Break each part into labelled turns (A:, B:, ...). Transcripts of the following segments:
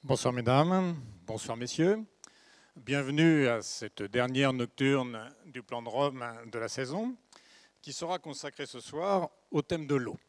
A: Bonsoir mesdames, bonsoir messieurs. Bienvenue à cette dernière nocturne du plan de Rome de la saison qui sera consacrée ce soir au thème de l'eau.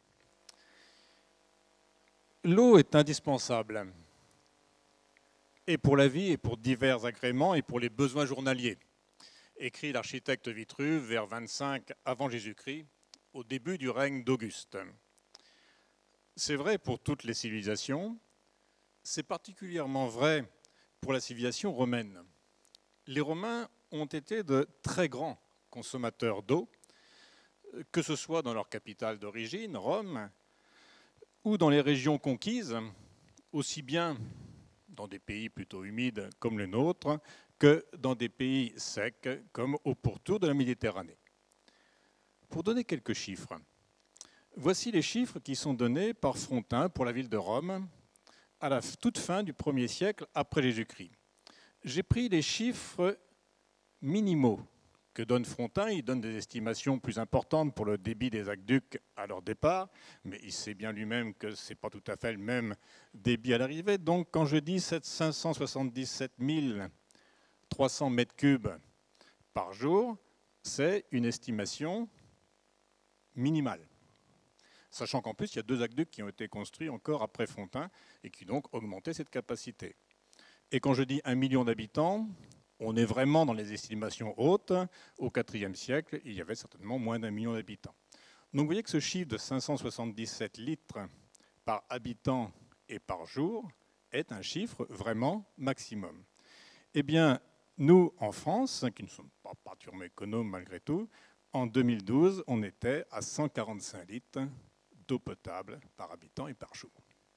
A: L'eau est indispensable et pour la vie et pour divers agréments et pour les besoins journaliers, écrit l'architecte Vitruve vers 25 avant Jésus-Christ, au début du règne d'Auguste. C'est vrai pour toutes les civilisations. C'est particulièrement vrai pour la civilisation romaine. Les Romains ont été de très grands consommateurs d'eau, que ce soit dans leur capitale d'origine, Rome, ou dans les régions conquises, aussi bien dans des pays plutôt humides comme le nôtre, que dans des pays secs comme au pourtour de la Méditerranée. Pour donner quelques chiffres, voici les chiffres qui sont donnés par Frontin pour la ville de Rome, à la toute fin du 1er siècle après Jésus-Christ. J'ai pris les chiffres minimaux que donne Frontin. Il donne des estimations plus importantes pour le débit des aqueducs à leur départ, mais il sait bien lui-même que ce n'est pas tout à fait le même débit à l'arrivée. Donc quand je dis 577 300 mètres cubes par jour, c'est une estimation minimale. Sachant qu'en plus, il y a 2 aqueducs qui ont été construits encore après Frontin et qui donc augmentaient cette capacité. Et quand je dis 1 million d'habitants, on est vraiment dans les estimations hautes. Au IVe siècle, il y avait certainement moins d'1 million d'habitants. Donc vous voyez que ce chiffre de 577 litres par habitant et par jour est un chiffre vraiment maximum. Eh bien, nous, en France, qui ne sommes pas particulièrement économes malgré tout, en 2012, on était à 145 litres d'eau potable par habitant et par jour.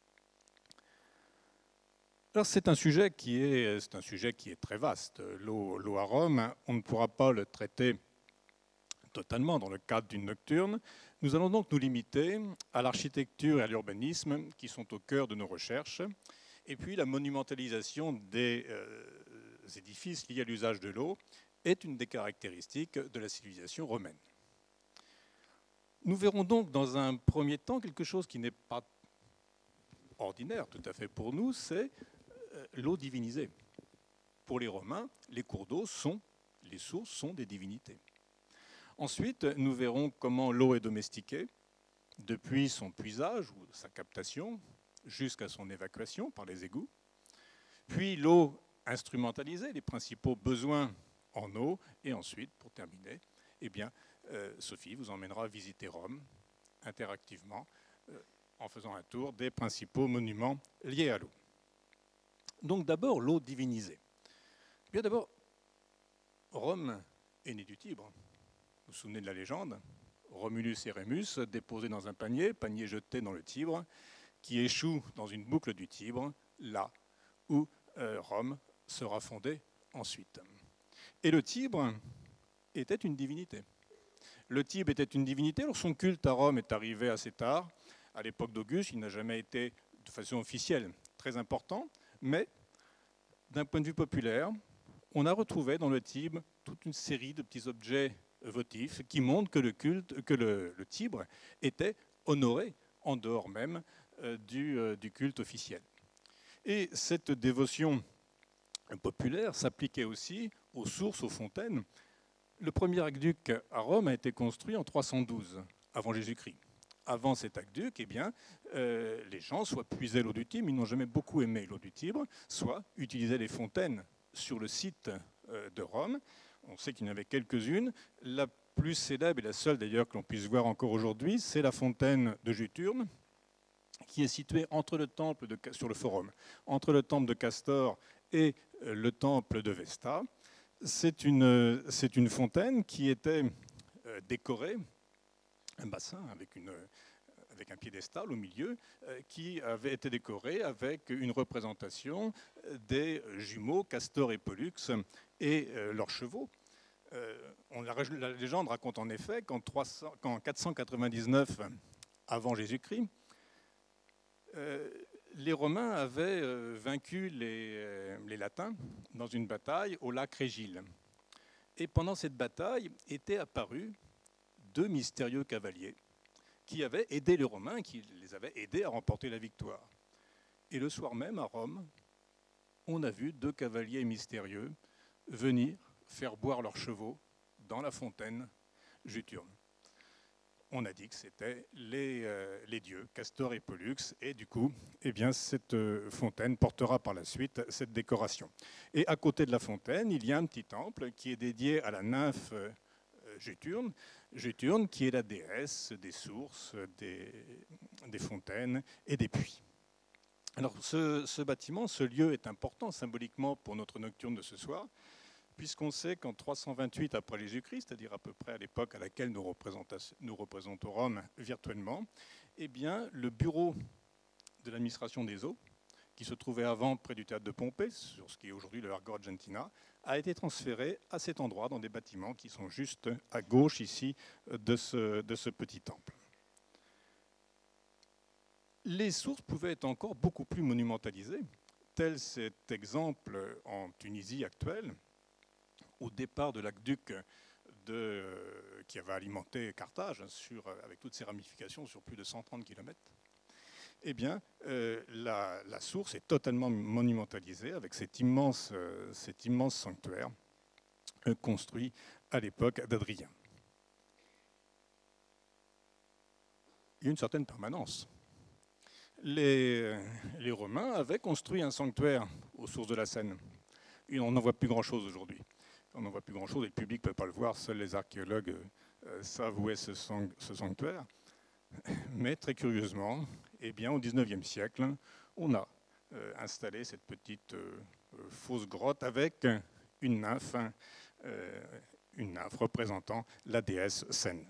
A: Alors c'est un sujet qui est très vaste. L'eau à Rome, on ne pourra pas le traiter totalement dans le cadre d'une nocturne. Nous allons donc nous limiter à l'architecture et à l'urbanisme qui sont au cœur de nos recherches, et puis la monumentalisation des édifices liés à l'usage de l'eau est une des caractéristiques de la civilisation romaine. Nous verrons donc dans un premier temps quelque chose qui n'est pas ordinaire tout à fait pour nous, c'est l'eau divinisée. Pour les Romains, les cours d'eau les sources sont des divinités. Ensuite, nous verrons comment l'eau est domestiquée, depuis son puisage ou sa captation jusqu'à son évacuation par les égouts. Puis l'eau instrumentalisée, les principaux besoins en eau. Et ensuite, pour terminer, eh bien, Sophie vous emmènera visiter Rome interactivement en faisant un tour des principaux monuments liés à l'eau. Donc d'abord, l'eau divinisée. Bien d'abord, Rome est née du Tibre. Vous vous souvenez de la légende? Romulus et Rémus déposés dans un panier jeté dans le Tibre, qui échoue dans une boucle du Tibre, là où Rome sera fondée ensuite. Et le Tibre était une divinité. Le Tibre était une divinité, alors son culte à Rome est arrivé assez tard. À l'époque d'Auguste, il n'a jamais été de façon officielle très important, mais d'un point de vue populaire, on a retrouvé dans le Tibre toute une série de petits objets votifs qui montrent que le Tibre était honoré en dehors même du culte officiel. Et cette dévotion populaire s'appliquait aussi aux sources, aux fontaines. Le premier aqueduc à Rome a été construit en 312 avant Jésus-Christ. Avant cet aqueduc, eh bien, les gens soit puisaient l'eau du Tibre, ils n'ont jamais beaucoup aimé l'eau du Tibre, soit utilisaient les fontaines sur le site de Rome. On sait qu'il y en avait quelques-unes. La plus célèbre et la seule d'ailleurs que l'on puisse voir encore aujourd'hui, c'est la fontaine de Juturne, qui est située entre le temple sur le forum, entre le temple de Castor et le temple de Vesta. C'est une fontaine qui était décorée, un bassin avec un piédestal au milieu, qui avait été décoré avec une représentation des jumeaux Castor et Pollux et leurs chevaux. La légende raconte en effet qu'en 499 avant Jésus-Christ, les Romains avaient vaincu les Latins dans une bataille au lac Régile. Et pendant cette bataille étaient apparus 2 mystérieux cavaliers qui avaient aidé les Romains, qui les avaient aidés à remporter la victoire. Et le soir même, à Rome, on a vu 2 cavaliers mystérieux venir faire boire leurs chevaux dans la fontaine Juturne. On a dit que c'était les dieux, Castor et Pollux, et du coup, eh bien, cette fontaine portera par la suite cette décoration. Et à côté de la fontaine, il y a un petit temple qui est dédié à la nymphe Juturne, Juturne qui est la déesse des sources, des fontaines et des puits. Alors ce bâtiment, ce lieu est important symboliquement pour notre nocturne de ce soir, puisqu'on sait qu'en 328 après Jésus-Christ, c'est-à-dire à peu près à l'époque à laquelle nous représentons Rome virtuellement, eh bien, le bureau de l'administration des eaux, qui se trouvait avant près du théâtre de Pompée, sur ce qui est aujourd'hui le Largo Argentina, a été transféré à cet endroit dans des bâtiments qui sont juste à gauche ici de ce petit temple. Les sources pouvaient être encore beaucoup plus monumentalisées, tel cet exemple en Tunisie actuelle, au départ de l'aqueduc qui avait alimenté Carthage avec toutes ses ramifications sur plus de 130 km. Eh bien, la source est totalement monumentalisée avec cet immense sanctuaire construit à l'époque d'Adrien. Il y a une certaine permanence. Les Romains avaient construit un sanctuaire aux sources de la Seine. On n'en voit plus grand-chose aujourd'hui. On n'en voit plus grand-chose et le public ne peut pas le voir. Seuls les archéologues savent où est ce sanctuaire. Mais très curieusement, eh bien, au XIXe siècle, on a installé cette petite fausse grotte avec une nymphe représentant la déesse Seine.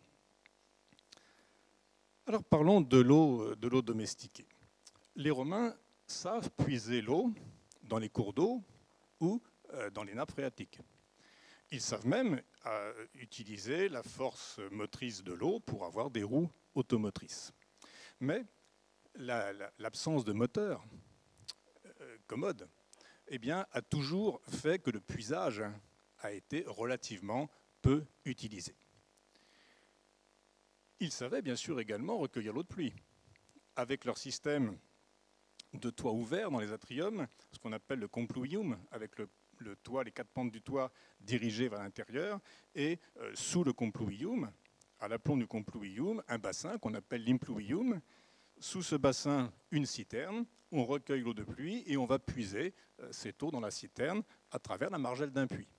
A: Alors parlons de l'eau domestiquée. Les Romains savent puiser l'eau dans les cours d'eau ou dans les nappes phréatiques. Ils savent même utiliser la force motrice de l'eau pour avoir des roues automotrices. Mais l'absence de moteur commode eh bien, a toujours fait que le puisage a été relativement peu utilisé. Ils savaient bien sûr également recueillir l'eau de pluie. Avec leur système de toit ouvert dans les atriums, ce qu'on appelle le compluvium, avec le toit, les 4 pentes du toit dirigées vers l'intérieur, et sous le compluvium, à l'aplomb du compluvium, un bassin qu'on appelle l'impluvium. Sous ce bassin, une citerne, on recueille l'eau de pluie et on va puiser cette eau dans la citerne à travers la margelle d'un puits.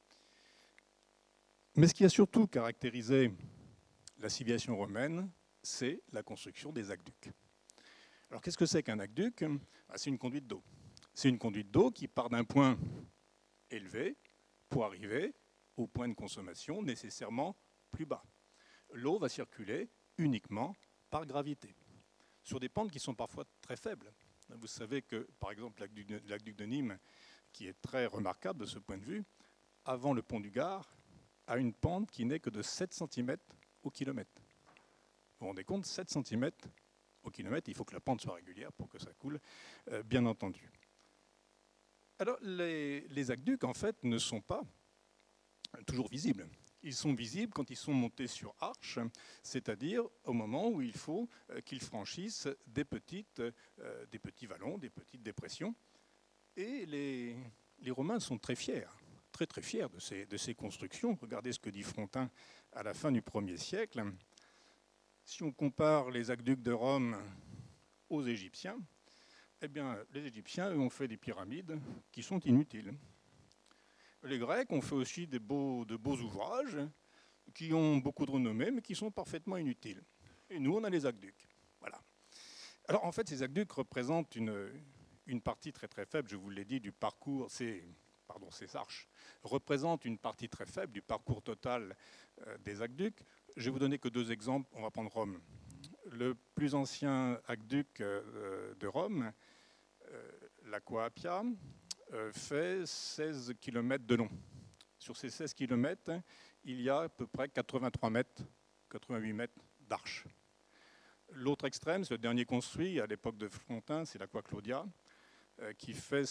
A: Mais ce qui a surtout caractérisé la civilisation romaine, c'est la construction des aqueducs. Alors qu'est-ce que c'est qu'un aqueduc ? C'est une conduite d'eau. C'est une conduite d'eau qui part d'un point élevé pour arriver au point de consommation nécessairement plus bas. L'eau va circuler uniquement par gravité, sur des pentes qui sont parfois très faibles. Vous savez que, par exemple, l'aqueduc de Nîmes, qui est très remarquable de ce point de vue, avant le pont du Gard, a une pente qui n'est que de 7 cm au kilomètre. Vous vous rendez compte, 7 cm au kilomètre, il faut que la pente soit régulière pour que ça coule, bien entendu. Alors, les aqueducs, en fait, ne sont pas toujours visibles. Ils sont visibles quand ils sont montés sur arche, c'est-à-dire au moment où il faut qu'ils franchissent des petits vallons, des petites dépressions. Et les Romains sont très fiers, très fiers de ces constructions. Regardez ce que dit Frontin à la fin du 1er siècle. Si on compare les aqueducs de Rome aux Égyptiens, eh bien, les Égyptiens, eux, ont fait des pyramides qui sont inutiles. Les Grecs ont fait aussi de beaux ouvrages qui ont beaucoup de renommée, mais qui sont parfaitement inutiles. Et nous, on a les aqueducs. Voilà. Alors, en fait, ces aqueducs représentent une partie très très faible, je vous l'ai dit, du parcours. Ces arches représentent une partie très faible du parcours total des aqueducs. Je vais vous donner que 2 exemples. On va prendre Rome. Le plus ancien aqueduc de Rome, l'Aqua Appia, fait 16 km de long. Sur ces 16 km, il y a à peu près 83 mètres, 88 mètres d'arche. L'autre extrême, c'est le dernier construit à l'époque de Frontin, c'est l'Aqua Claudia, qui fait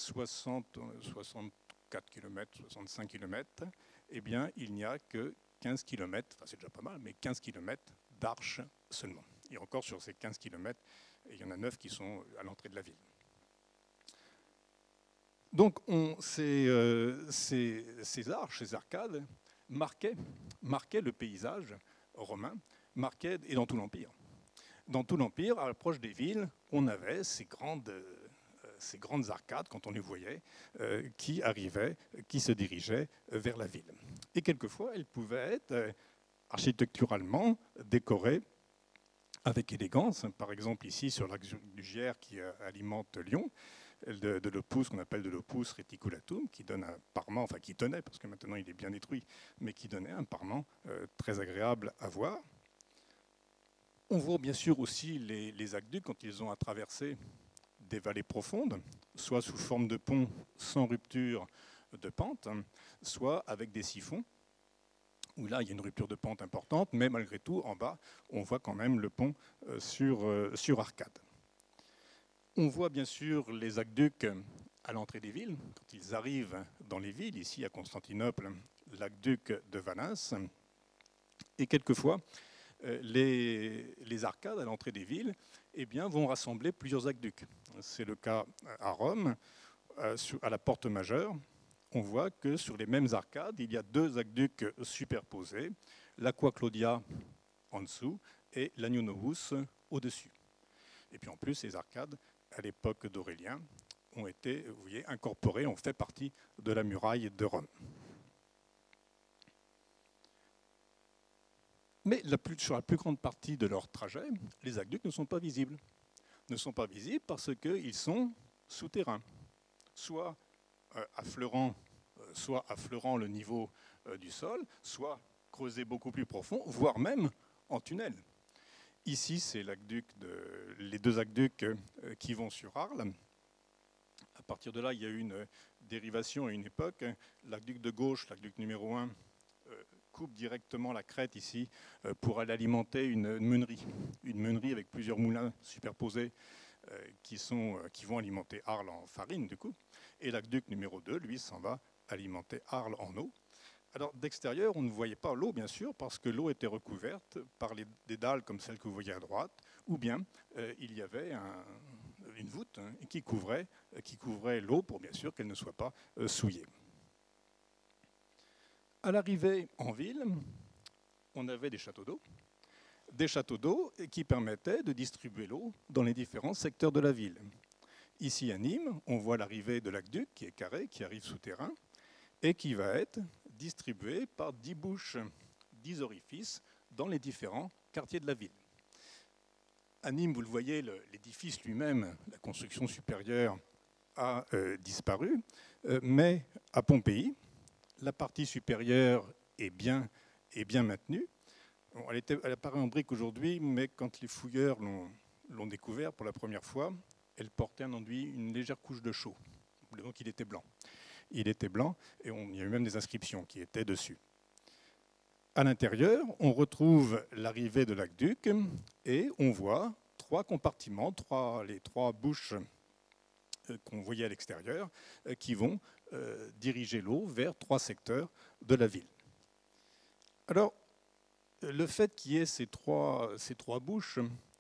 A: 64 km, 65 km. Eh bien, il n'y a que 15 km, enfin c'est déjà pas mal, mais 15 km d'arche seulement. Et encore sur ces 15 km, il y en a 9 qui sont à l'entrée de la ville. Donc ces arches, ces arcades marquaient le paysage romain, et dans tout l'Empire. Dans tout l'Empire, à l'approche des villes, on avait ces grandes arcades, quand on les voyait, qui arrivaient, qui se dirigeaient vers la ville. Et quelquefois, elles pouvaient être architecturalement décorées avec élégance. Par exemple, ici, sur l'axe du Gier qui alimente Lyon, de l'opus qu'on appelle de l'opus reticulatum, qui donne un parement, enfin qui tenait, parce que maintenant il est bien détruit, mais qui donnait un parement très agréable à voir. On voit bien sûr aussi les aqueducs quand ils ont à traverser des vallées profondes, soit sous forme de ponts sans rupture de pente, soit avec des siphons, où là il y a une rupture de pente importante, mais malgré tout, en bas, on voit quand même le pont sur arcade. On voit bien sûr les aqueducs à l'entrée des villes, quand ils arrivent dans les villes, ici à Constantinople, l'aqueduc de Valens, et quelquefois, les arcades à l'entrée des villes vont rassembler plusieurs aqueducs. C'est le cas à Rome, à la porte majeure. On voit que sur les mêmes arcades, il y a deux aqueducs superposés, l'Aqua Claudia en dessous et l'Agno Novus au-dessus. Et puis en plus, ces arcades, à l'époque d'Aurélien, ont été, vous voyez, incorporées, ont fait partie de la muraille de Rome. Mais sur la plus grande partie de leur trajet, les aqueducs ne sont pas visibles. Ne sont pas visibles parce qu'ils sont souterrains, soit affleurant le niveau du sol, soit creusés beaucoup plus profond, voire même en tunnel. Ici, c'est les deux aqueducs qui vont sur Arles. À partir de là, il y a eu une dérivation à une époque. L'aqueduc de gauche, l'aqueduc numéro 1, coupe directement la crête ici pour aller alimenter une meunerie avec plusieurs moulins superposés qui vont alimenter Arles en farine du coup. Et l'aqueduc numéro 2, lui, s'en va alimenter Arles en eau. Alors d'extérieur, on ne voyait pas l'eau, bien sûr, parce que l'eau était recouverte par des dalles comme celle que vous voyez à droite, ou bien il y avait une voûte qui couvrait l'eau pour bien sûr qu'elle ne soit pas souillée. À l'arrivée en ville, on avait des châteaux d'eau qui permettaient de distribuer l'eau dans les différents secteurs de la ville. Ici à Nîmes, on voit l'arrivée de l'aqueduc qui est carré, qui arrive souterrain, et qui va être distribué par 10 bouches, 10 orifices dans les différents quartiers de la ville. À Nîmes, vous le voyez, l'édifice lui-même, la construction supérieure, a disparu, mais à Pompéi, la partie supérieure est bien maintenue. Bon, elle apparaît en brique aujourd'hui, mais quand les fouilleurs l'ont découvert pour la première fois, elle portait un enduit, une légère couche de chaux. Donc il était blanc. Il était blanc et il y a eu même des inscriptions qui étaient dessus. À l'intérieur, on retrouve l'arrivée de l'aqueduc et on voit trois compartiments, les trois bouches qu'on voyait à l'extérieur, qui vont diriger l'eau vers trois secteurs de la ville. Alors, le fait qu'il y ait ces trois bouches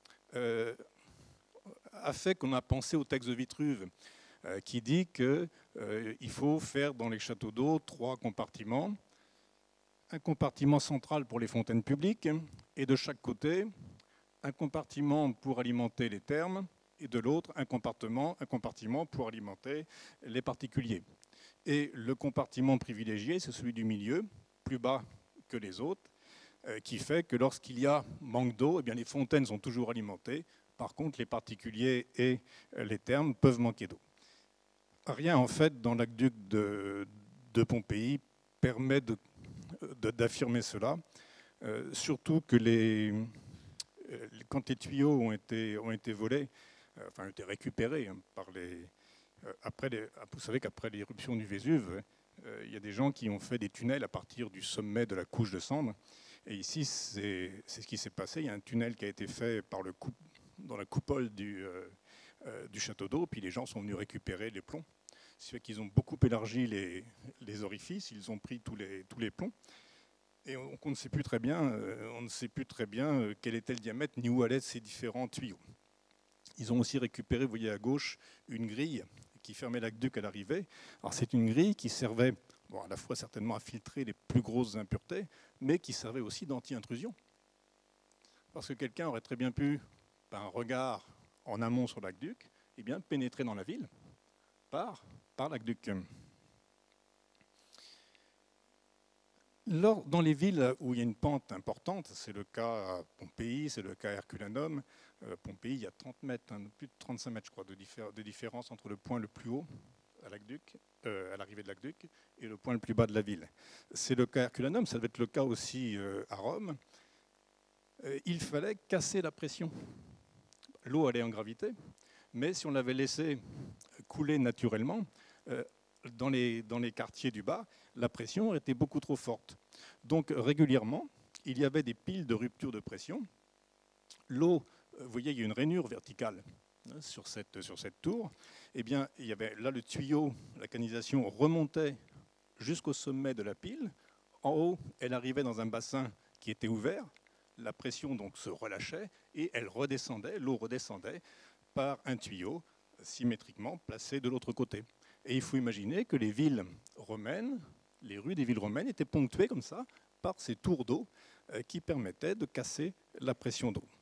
A: a fait qu'on a pensé au texte de Vitruve, qui dit qu'il faut faire dans les châteaux d'eau trois compartiments, un compartiment central pour les fontaines publiques, et de chaque côté, un compartiment pour alimenter les thermes, et de l'autre, un compartiment pour alimenter les particuliers. Et le compartiment privilégié, c'est celui du milieu, plus bas que les autres, qui fait que lorsqu'il y a manque d'eau, eh bien les fontaines sont toujours alimentées. Par contre, les particuliers et les thermes peuvent manquer d'eau. Rien, en fait, dans l'aqueduc de Pompéi permet d'affirmer cela, surtout que quand les tuyaux ont été volés, enfin, ont été récupérés vous savez qu'après l'éruption du Vésuve, il y a des gens qui ont fait des tunnels à partir du sommet de la couche de cendres. Et ici, c'est ce qui s'est passé. Il y a un tunnel qui a été fait dans la coupole du château d'eau, puis les gens sont venus récupérer les plombs. Ce qui fait qu'ils ont beaucoup élargi les orifices, ils ont pris tous les plombs. Et on ne sait plus très bien, quel était le diamètre ni où allaient ces différents tuyaux. Ils ont aussi récupéré, vous voyez à gauche, une grille qui fermait l'aqueduc à l'arrivée. Alors c'est une grille qui servait à la fois certainement à filtrer les plus grosses impuretés, mais qui servait aussi d'anti-intrusion. Parce que quelqu'un aurait très bien pu, par un regard en amont sur l'aqueduc, eh bien, pénétrer dans la ville par l'aqueduc. Dans les villes où il y a une pente importante, c'est le cas à Pompéi, c'est le cas à Herculanum. Pompéi, il y a 30 mètres, plus de 35 mètres, je crois, de différence entre le point le plus haut à l'arrivée de l'aqueduc et le point le plus bas de la ville. C'est le cas à Herculanum, ça devait être le cas aussi à Rome. Il fallait casser la pression. L'eau allait en gravité, mais si on l'avait laissé couler naturellement, dans les quartiers du bas, la pression était beaucoup trop forte. Donc régulièrement, il y avait des piles de rupture de pression. L'eau, vous voyez, il y a une rainure verticale sur cette tour. Eh bien, il y avait là le tuyau, la canalisation remontait jusqu'au sommet de la pile. En haut, elle arrivait dans un bassin qui était ouvert. La pression donc se relâchait et elle redescendait, l'eau redescendait par un tuyau symétriquement placé de l'autre côté. Et il faut imaginer que les villes romaines, les rues des villes romaines étaient ponctuées comme ça par ces tours d'eau qui permettaient de casser la pression d'eau.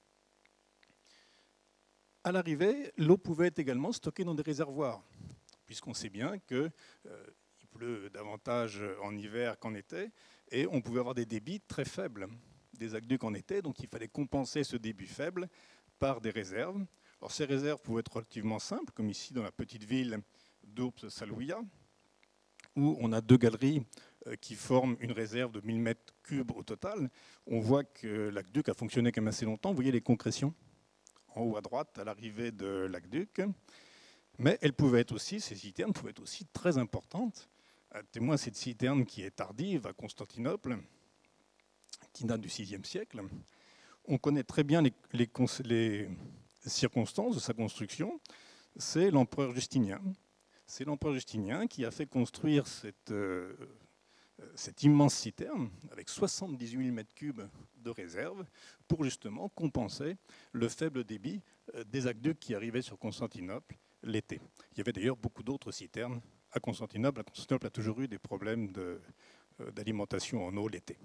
A: À l'arrivée, l'eau pouvait être également stockée dans des réservoirs, puisqu'on sait bien qu'il pleut davantage en hiver qu'en été, et on pouvait avoir des débits très faibles des aqueducs en été, donc il fallait compenser ce débit faible par des réserves. Alors, ces réserves pouvaient être relativement simples, comme ici dans la petite ville d'Ourps-Salouia, où on a deux galeries qui forment une réserve de 1000 mètres cubes au total. On voit que l'aqueduc a fonctionné quand même assez longtemps. Vous voyez les concrétions en haut à droite à l'arrivée de l'aqueduc. Mais elles pouvaient être aussi, ces citernes pouvaient être aussi très importantes. Témoin cette citerne qui est tardive à Constantinople, qui date du VIe siècle. On connaît très bien les circonstances de sa construction. C'est l'empereur Justinien. C'est l'empereur Justinien qui a fait construire cette immense citerne avec 78 000 mètres cubes de réserve pour justement compenser le faible débit des aqueducs qui arrivaient sur Constantinople l'été. Il y avait d'ailleurs beaucoup d'autres citernes à Constantinople. Constantinople a toujours eu des problèmes d'alimentation en eau l'été.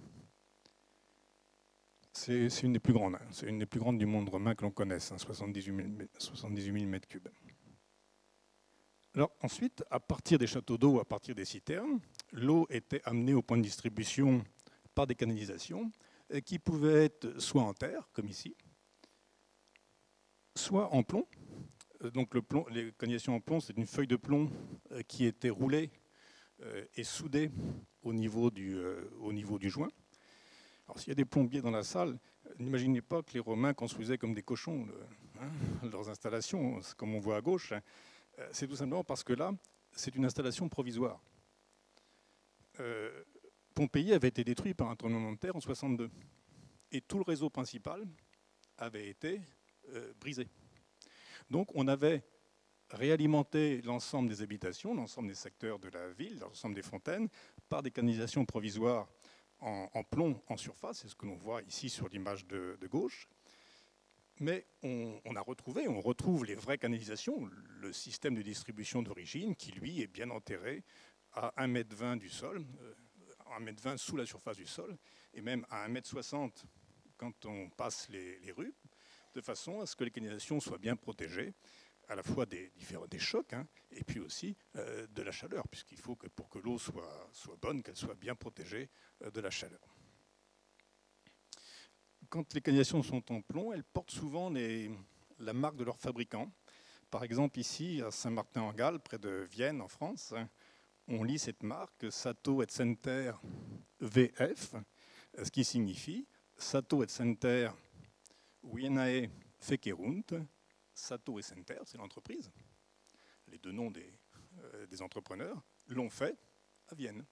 A: C'est une des plus grandes. C'est une des plus grandes du monde romain que l'on connaisse, 78 000 mètres cubes. Alors ensuite, à partir des châteaux d'eau, à partir des citernes, l'eau était amenée au point de distribution par des canalisations qui pouvaient être soit en terre, comme ici, soit en plomb. Donc les canalisations en plomb, c'est une feuille de plomb qui était roulée et soudée au niveau du joint. Alors s'il y a des plombiers dans la salle, n'imaginez pas que les Romains construisaient comme des cochons leurs installations, comme on voit à gauche. C'est tout simplement parce que là, c'est une installation provisoire. Pompéi avait été détruit par un tremblement de terre en 62. Et tout le réseau principal avait été brisé. Donc on avait réalimenté l'ensemble des habitations, l'ensemble des secteurs de la ville, l'ensemble des fontaines, par des canalisations provisoires en plomb en surface. C'est ce que l'on voit ici sur l'image de gauche. Mais on retrouve les vraies canalisations, le système de distribution d'origine qui, lui, est bien enterré à 1,20 m du sol, 1,20 m sous la surface du sol, et même à 1,60 m quand on passe les rues, de façon à ce que les canalisations soient bien protégées, à la fois des chocs, et puis aussi de la chaleur, puisqu'il faut que pour que l'eau soit bonne, qu'elle soit bien protégée de la chaleur. Quand les canalisations sont en plomb, elles portent souvent la marque de leur fabricant. Par exemple, ici, à Saint-Martin-en-Galles, près de Vienne, en France, on lit cette marque Sato et Center VF, ce qui signifie Sato et Center Wienae Fecerunt. Sato et Center, c'est l'entreprise. Les deux noms des entrepreneurs l'ont fait à Vienne.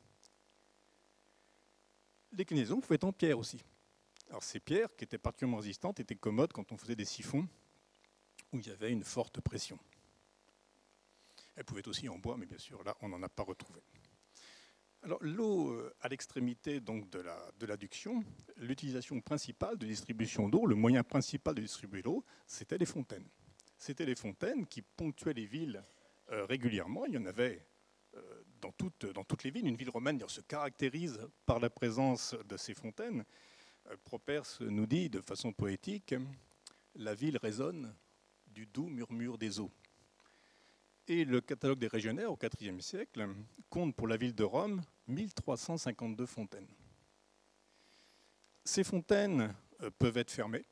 A: Les canalisations pouvaient être en pierre aussi. Alors ces pierres, qui étaient particulièrement résistantes, étaient commodes quand on faisait des siphons où il y avait une forte pression. Elles pouvaient être aussi en bois, mais bien sûr, là, on n'en a pas retrouvé. Alors l'eau à l'extrémité donc de l'adduction, l'utilisation principale de distribution d'eau, le moyen principal de distribuer l'eau, c'était les fontaines. C'était les fontaines qui ponctuaient les villes régulièrement. Il y en avait dans toutes les villes. Une ville romaine se caractérise par la présence de ces fontaines. Properce nous dit de façon poétique, la ville résonne du doux murmure des eaux. Et le catalogue des régionnaires au IVe siècle compte pour la ville de Rome 1352 fontaines. Ces fontaines peuvent être fermées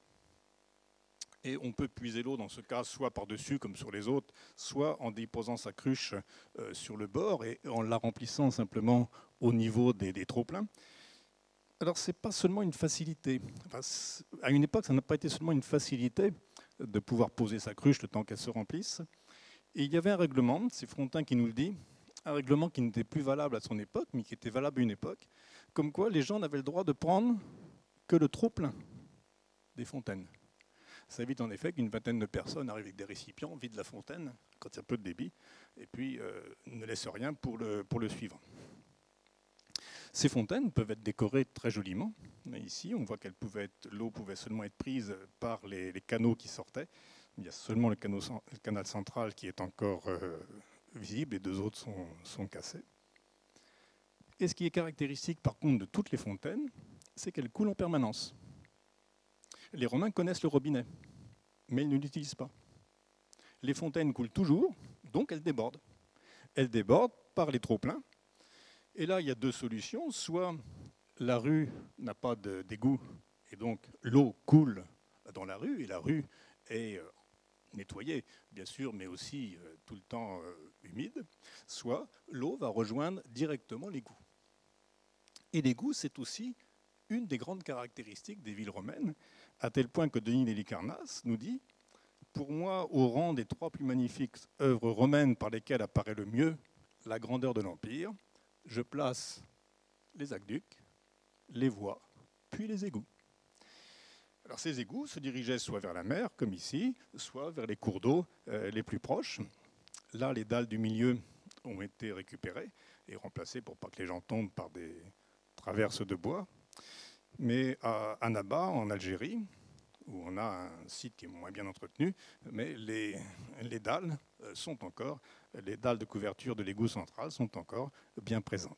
A: et on peut puiser l'eau dans ce cas soit par-dessus comme sur les autres, soit en déposant sa cruche sur le bord et en la remplissant simplement au niveau des trop-pleins. Alors ce n'est pas seulement une facilité. Enfin, à une époque, ça n'a pas été seulement une facilité de pouvoir poser sa cruche le temps qu'elle se remplisse. Et il y avait un règlement, c'est Frontin qui nous le dit, un règlement qui n'était plus valable à son époque, mais qui était valable à une époque, comme quoi les gens n'avaient le droit de prendre que le trop-plein des fontaines. Ça évite en effet qu'une vingtaine de personnes arrivent avec des récipients, vident la fontaine, quand il y a peu de débit, et puis ne laissent rien pour le suivant. Ces fontaines peuvent être décorées très joliment. Ici, on voit que l'eau pouvait seulement être prise par les canaux qui sortaient. Il y a seulement le canal central qui est encore visible, les deux autres sont cassés. Et ce qui est caractéristique par contre de toutes les fontaines, c'est qu'elles coulent en permanence. Les Romains connaissent le robinet, mais ils ne l'utilisent pas. Les fontaines coulent toujours, donc elles débordent. Elles débordent par les trop-pleins. Et là, il y a deux solutions. Soit la rue n'a pas d'égout, et donc l'eau coule dans la rue, et la rue est nettoyée, bien sûr, mais aussi tout le temps humide. Soit l'eau va rejoindre directement l'égout. Et l'égout, c'est aussi une des grandes caractéristiques des villes romaines, à tel point que Denis d'Halicarnasse nous dit « Pour moi, au rang des trois plus magnifiques œuvres romaines par lesquelles apparaît le mieux la grandeur de l'Empire, je place les aqueducs, les voies, puis les égouts. » Alors ces égouts se dirigeaient soit vers la mer, comme ici, soit vers les cours d'eau les plus proches. Là, les dalles du milieu ont été récupérées et remplacées pour pas que les gens tombent par des traverses de bois. Mais à Annaba, en Algérie, où on a un site qui est moins bien entretenu, mais les dalles sont encore, les dalles de couverture de l'égout central sont encore bien présentes.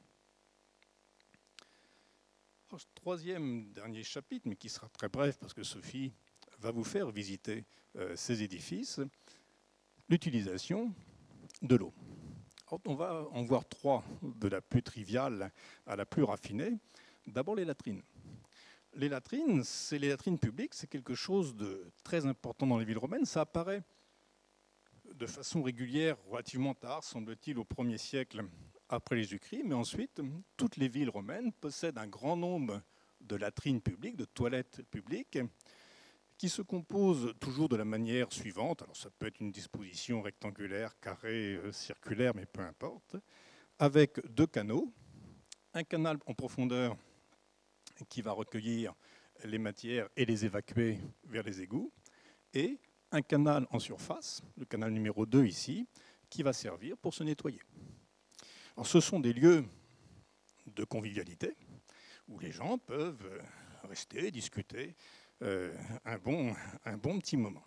A: Alors, troisième, dernier chapitre, mais qui sera très bref parce que Sophie va vous faire visiter ces édifices, l'utilisation de l'eau. On va en voir trois, de la plus triviale à la plus raffinée. D'abord les latrines. Les latrines publiques, c'est quelque chose de très important dans les villes romaines. Ça apparaît de façon régulière, relativement tard, semble-t-il, au 1er siècle après Jésus-Christ. Mais ensuite, toutes les villes romaines possèdent un grand nombre de latrines publiques, de toilettes publiques, qui se composent toujours de la manière suivante. Alors ça peut être une disposition rectangulaire, carrée, circulaire, mais peu importe, avec deux canaux, un canal en profondeur qui va recueillir les matières et les évacuer vers les égouts, et un canal en surface, le canal numéro 2 ici, qui va servir pour se nettoyer. Alors, ce sont des lieux de convivialité où les gens peuvent rester, discuter un bon petit moment.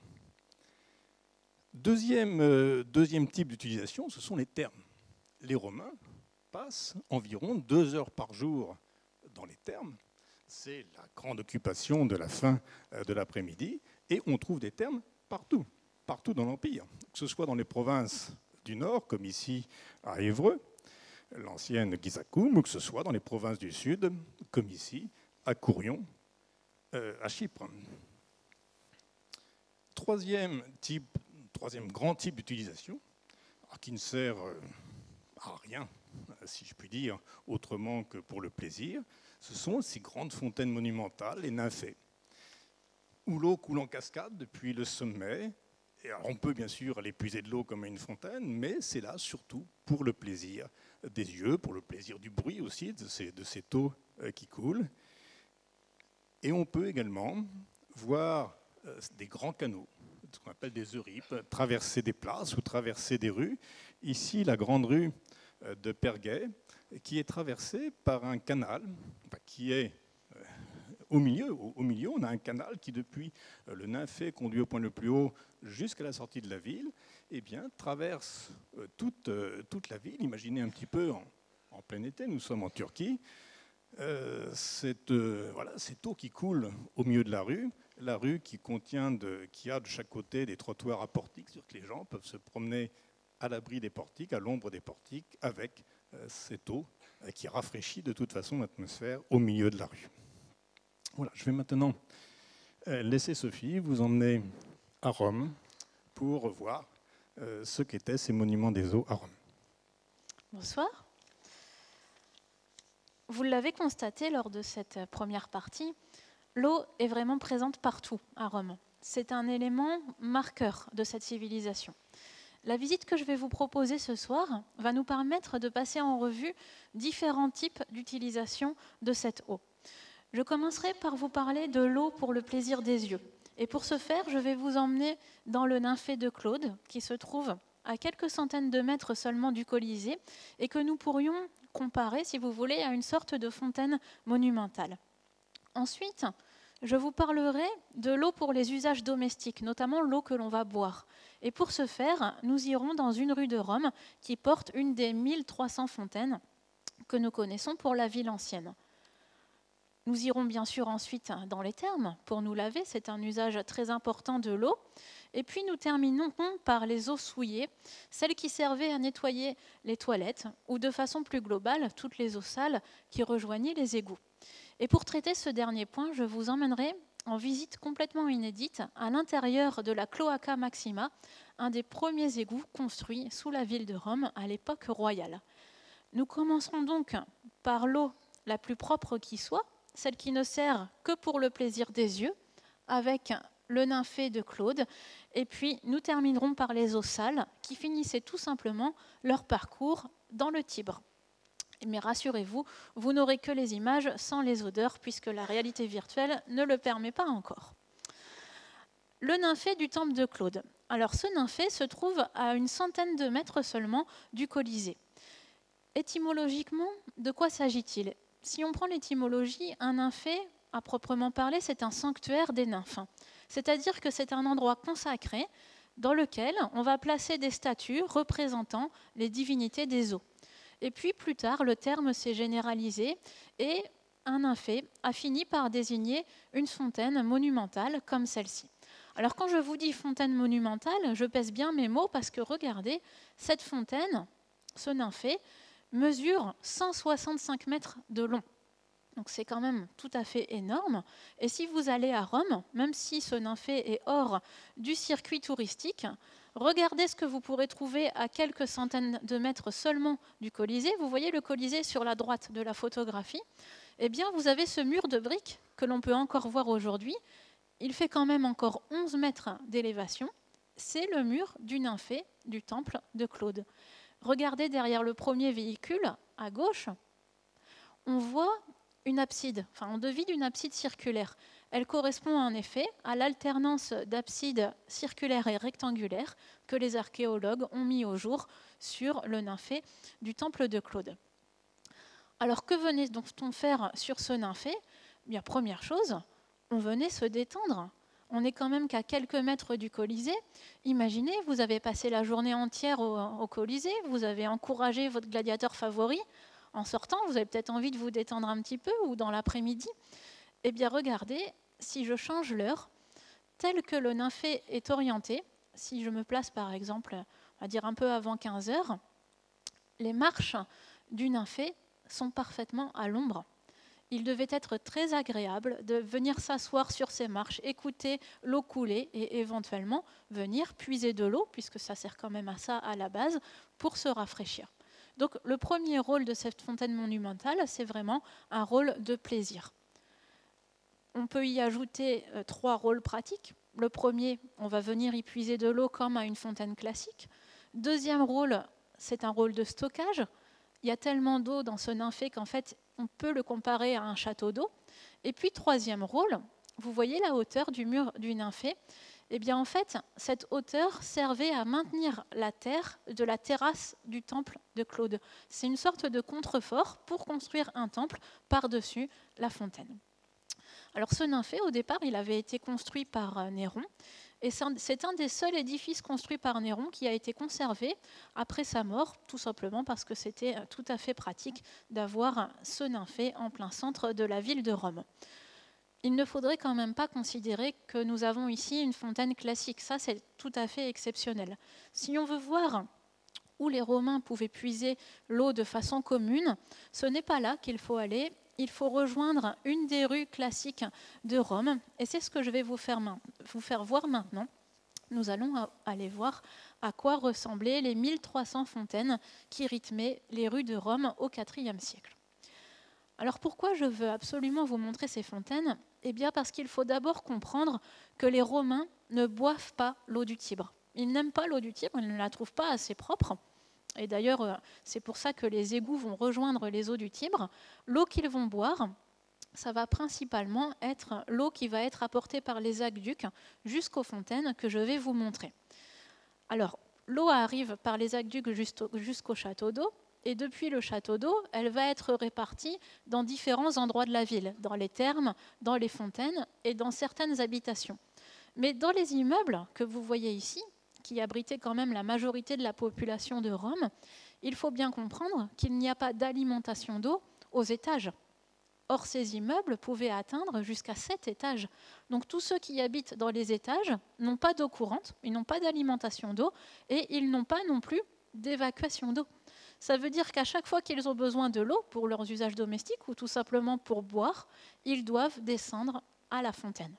A: Deuxième type d'utilisation, ce sont les thermes. Les Romains passent environ 2 heures par jour dans les thermes. C'est la grande occupation de la fin de l'après-midi. Et on trouve des thermes partout dans l'Empire, que ce soit dans les provinces du Nord, comme ici à Évreux, l'ancienne Gizakoum, ou que ce soit dans les provinces du Sud, comme ici à Kourion, à Chypre. Troisième grand type d'utilisation, qui ne sert à rien, si je puis dire, autrement que pour le plaisir, ce sont ces grandes fontaines monumentales, les nymphées, où l'eau coule en cascade depuis le sommet. Et alors on peut bien sûr aller puiser de l'eau comme à une fontaine, mais c'est là surtout pour le plaisir des yeux, pour le plaisir du bruit aussi de cette eau qui coule. Et on peut également voir des grands canaux, ce qu'on appelle des euripes, traverser des places ou traverser des rues. Ici, la grande rue de Perguet, qui est traversée par un canal qui est au milieu, on a un canal qui, depuis le Nymphée, conduit au point le plus haut jusqu'à la sortie de la ville, eh bien, traverse toute la ville. Imaginez un petit peu en plein été, nous sommes en Turquie, cette eau qui coule au milieu de la rue qui a de chaque côté des trottoirs à portiques, sur que les gens peuvent se promener à l'abri des portiques, à l'ombre des portiques, avec cette eau qui rafraîchit de toute façon l'atmosphère au milieu de la rue. Voilà, je vais maintenant laisser Sophie vous emmener à Rome pour voir ce qu'étaient ces monuments des eaux à Rome.
B: Bonsoir. Vous l'avez constaté lors de cette première partie, l'eau est vraiment présente partout à Rome. C'est un élément marqueur de cette civilisation. La visite que je vais vous proposer ce soir va nous permettre de passer en revue différents types d'utilisation de cette eau. Je commencerai par vous parler de l'eau pour le plaisir des yeux. Et pour ce faire, je vais vous emmener dans le Nymphée de Claude, qui se trouve à quelques centaines de mètres seulement du Colisée, et que nous pourrions comparer, si vous voulez, à une sorte de fontaine monumentale. Ensuite, je vous parlerai de l'eau pour les usages domestiques, notamment l'eau que l'on va boire. Et pour ce faire, nous irons dans une rue de Rome qui porte une des 1300 fontaines que nous connaissons pour la ville ancienne. Nous irons bien sûr ensuite dans les thermes pour nous laver, c'est un usage très important de l'eau. Et puis nous terminerons par les eaux souillées, celles qui servaient à nettoyer les toilettes ou de façon plus globale, toutes les eaux sales qui rejoignaient les égouts. Et pour traiter ce dernier point, je vous emmènerai en visite complètement inédite à l'intérieur de la Cloaca Maxima, un des premiers égouts construits sous la ville de Rome à l'époque royale. Nous commencerons donc par l'eau la plus propre qui soit, celle qui ne sert que pour le plaisir des yeux, avec le Nymphée de Claude, et puis nous terminerons par les eaux sales, qui finissaient tout simplement leur parcours dans le Tibre. Mais rassurez-vous, vous n'aurez que les images sans les odeurs, puisque la réalité virtuelle ne le permet pas encore. Le Nymphée du temple de Claude. Alors ce Nymphée se trouve à une centaine de mètres seulement du Colisée. Étymologiquement, de quoi s'agit-il ? Si on prend l'étymologie, un nymphée, à proprement parler, c'est un sanctuaire des nymphes. C'est-à-dire que c'est un endroit consacré dans lequel on va placer des statues représentant les divinités des eaux. Et puis plus tard, le terme s'est généralisé et un nymphée a fini par désigner une fontaine monumentale comme celle-ci. Alors quand je vous dis fontaine monumentale, je pèse bien mes mots parce que regardez, cette fontaine, ce nymphée, mesure 165 mètres de long. Donc c'est quand même tout à fait énorme. Et si vous allez à Rome, même si ce nymphée est hors du circuit touristique, regardez ce que vous pourrez trouver à quelques centaines de mètres seulement du Colisée. Vous voyez le Colisée sur la droite de la photographie. Eh bien, vous avez ce mur de briques que l'on peut encore voir aujourd'hui. Il fait quand même encore 11 mètres d'élévation. C'est le mur du nymphée du temple de Claude. Regardez derrière le premier véhicule, à gauche, on voit une abside, on devine une abside circulaire. Elle correspond en effet à l'alternance d'absides circulaires et rectangulaires que les archéologues ont mis au jour sur le nymphée du temple de Claude. Alors que venait-on faire sur ce nymphée ? Bien, première chose, on venait se détendre. On n'est quand même qu'à quelques mètres du Colisée. Imaginez, vous avez passé la journée entière au Colisée, vous avez encouragé votre gladiateur favori. En sortant, vous avez peut-être envie de vous détendre un petit peu ou dans l'après-midi. Eh bien, regardez, si je change l'heure, tel que le nymphée est orienté, si je me place par exemple, on va dire un peu avant 15 heures, les marches du nymphée sont parfaitement à l'ombre. Il devait être très agréable de venir s'asseoir sur ces marches, écouter l'eau couler et éventuellement venir puiser de l'eau, puisque ça sert quand même à ça à la base, pour se rafraîchir. Donc le premier rôle de cette fontaine monumentale, c'est vraiment un rôle de plaisir. On peut y ajouter 3 rôles pratiques. Le premier, on va venir y puiser de l'eau comme à une fontaine classique. Deuxième rôle, c'est un rôle de stockage. Il y a tellement d'eau dans ce nymphée qu'en fait, on peut le comparer à un château d'eau. Et puis, troisième rôle, vous voyez la hauteur du mur du nymphée. Eh bien, en fait, cette hauteur servait à maintenir la terre de la terrasse du temple de Claude. C'est une sorte de contrefort pour construire un temple par-dessus la fontaine. Alors ce nymphée, au départ, il avait été construit par Néron, et c'est un des seuls édifices construits par Néron qui a été conservé après sa mort, tout simplement parce que c'était tout à fait pratique d'avoir ce nymphée en plein centre de la ville de Rome. Il ne faudrait quand même pas considérer que nous avons ici une fontaine classique. Ça, c'est tout à fait exceptionnel. Si on veut voir où les Romains pouvaient puiser l'eau de façon commune, ce n'est pas là qu'il faut aller. Il faut rejoindre une des rues classiques de Rome. Et c'est ce que je vais vous faire voir maintenant. Nous allons aller voir à quoi ressemblaient les 1300 fontaines qui rythmaient les rues de Rome au IVe siècle. Alors pourquoi je veux absolument vous montrer ces fontaines ? Eh bien parce qu'il faut d'abord comprendre que les Romains ne boivent pas l'eau du Tibre. Ils n'aiment pas l'eau du Tibre, ils ne la trouvent pas assez propre. Et d'ailleurs, c'est pour ça que les égouts vont rejoindre les eaux du Tibre. L'eau qu'ils vont boire, ça va principalement être l'eau qui va être apportée par les aqueducs jusqu'aux fontaines que je vais vous montrer. Alors, l'eau arrive par les aqueducs jusqu'au château d'eau. Et depuis le château d'eau, elle va être répartie dans différents endroits de la ville, dans les thermes, dans les fontaines et dans certaines habitations. Mais dans les immeubles que vous voyez ici, qui abritaient quand même la majorité de la population de Rome, il faut bien comprendre qu'il n'y a pas d'alimentation d'eau aux étages. Or, ces immeubles pouvaient atteindre jusqu'à 7 étages. Donc tous ceux qui habitent dans les étages n'ont pas d'eau courante, ils n'ont pas d'alimentation d'eau et ils n'ont pas non plus d'évacuation d'eau. Ça veut dire qu'à chaque fois qu'ils ont besoin de l'eau pour leurs usages domestiques ou tout simplement pour boire, ils doivent descendre à la fontaine.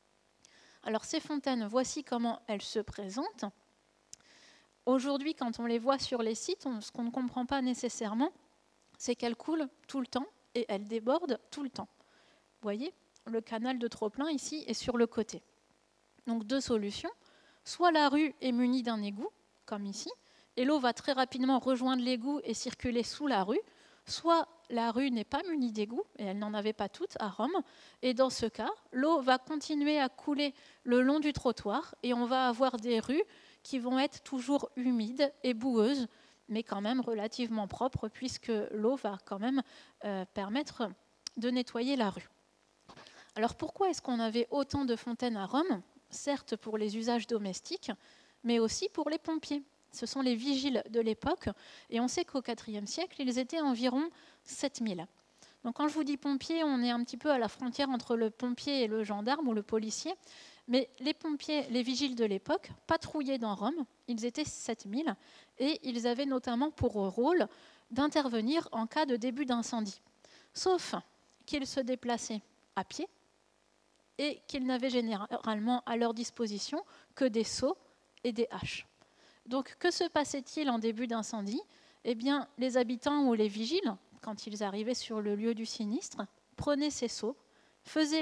B: Alors ces fontaines, voici comment elles se présentent. Aujourd'hui, quand on les voit sur les sites, ce qu'on ne comprend pas nécessairement, c'est qu'elles coulent tout le temps et elles débordent tout le temps. Vous voyez, le canal de trop-plein ici est sur le côté. Donc deux solutions. Soit la rue est munie d'un égout, comme ici, et l'eau va très rapidement rejoindre l'égout et circuler sous la rue, soit la rue n'est pas munie d'égout, et elle n'en avait pas toutes à Rome, et dans ce cas, l'eau va continuer à couler le long du trottoir, et on va avoir des rues qui vont être toujours humides et boueuses, mais quand même relativement propres, puisque l'eau va quand même permettre de nettoyer la rue. Alors pourquoi est-ce qu'on avait autant de fontaines à Rome ? Certes pour les usages domestiques, mais aussi pour les pompiers. Ce sont les vigiles de l'époque, et on sait qu'au IVe siècle, ils étaient environ 7000. Donc quand je vous dis pompiers, on est un petit peu à la frontière entre le pompier et le gendarme ou le policier, mais les pompiers, les vigiles de l'époque, patrouillaient dans Rome, ils étaient 7000, et ils avaient notamment pour rôle d'intervenir en cas de début d'incendie. Sauf qu'ils se déplaçaient à pied, et qu'ils n'avaient généralement à leur disposition que des seaux et des haches. Donc, que se passait-il en début d'incendie ? Eh bien, les habitants ou les vigiles, quand ils arrivaient sur le lieu du sinistre, prenaient ces seaux, faisaient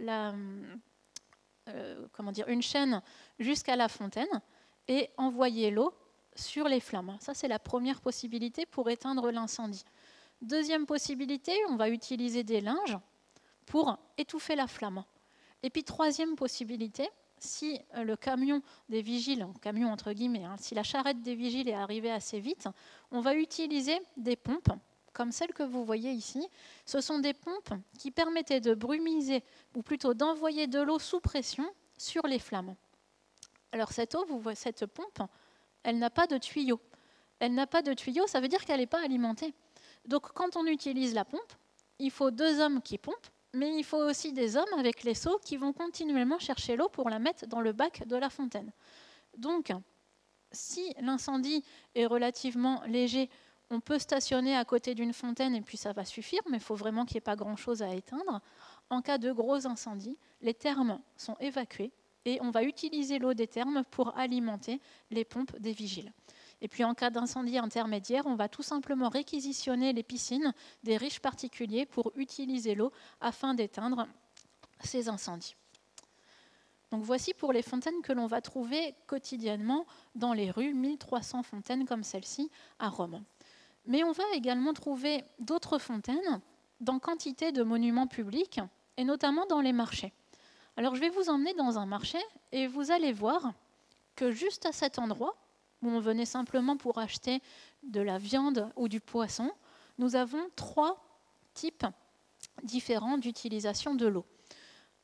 B: une chaîne jusqu'à la fontaine et envoyaient l'eau sur les flammes. Ça, c'est la première possibilité pour éteindre l'incendie. Deuxième possibilité, on va utiliser des linges pour étouffer la flamme. Et puis, troisième possibilité, si le camion des vigiles, camion entre guillemets, si la charrette des vigiles est arrivée assez vite, on va utiliser des pompes, comme celles que vous voyez ici. Ce sont des pompes qui permettaient de brumiser, ou plutôt d'envoyer de l'eau sous pression sur les flammes. Alors cette pompe, elle n'a pas de tuyau. Elle n'a pas de tuyau, ça veut dire qu'elle n'est pas alimentée. Donc quand on utilise la pompe, il faut 2 hommes qui pompent, mais il faut aussi des hommes avec les seaux qui vont continuellement chercher l'eau pour la mettre dans le bac de la fontaine. Donc, si l'incendie est relativement léger, on peut stationner à côté d'une fontaine et puis ça va suffire, mais il faut vraiment qu'il n'y ait pas grand-chose à éteindre. En cas de gros incendie, les thermes sont évacués et on va utiliser l'eau des thermes pour alimenter les pompes des vigiles. Et puis en cas d'incendie intermédiaire, on va tout simplement réquisitionner les piscines des riches particuliers pour utiliser l'eau afin d'éteindre ces incendies. Donc voici pour les fontaines que l'on va trouver quotidiennement dans les rues, 1300 fontaines comme celle-ci à Rome. Mais on va également trouver d'autres fontaines dans quantité de monuments publics et notamment dans les marchés. Alors je vais vous emmener dans un marché et vous allez voir que juste à cet endroit, où on venait simplement pour acheter de la viande ou du poisson, nous avons 3 types différents d'utilisation de l'eau.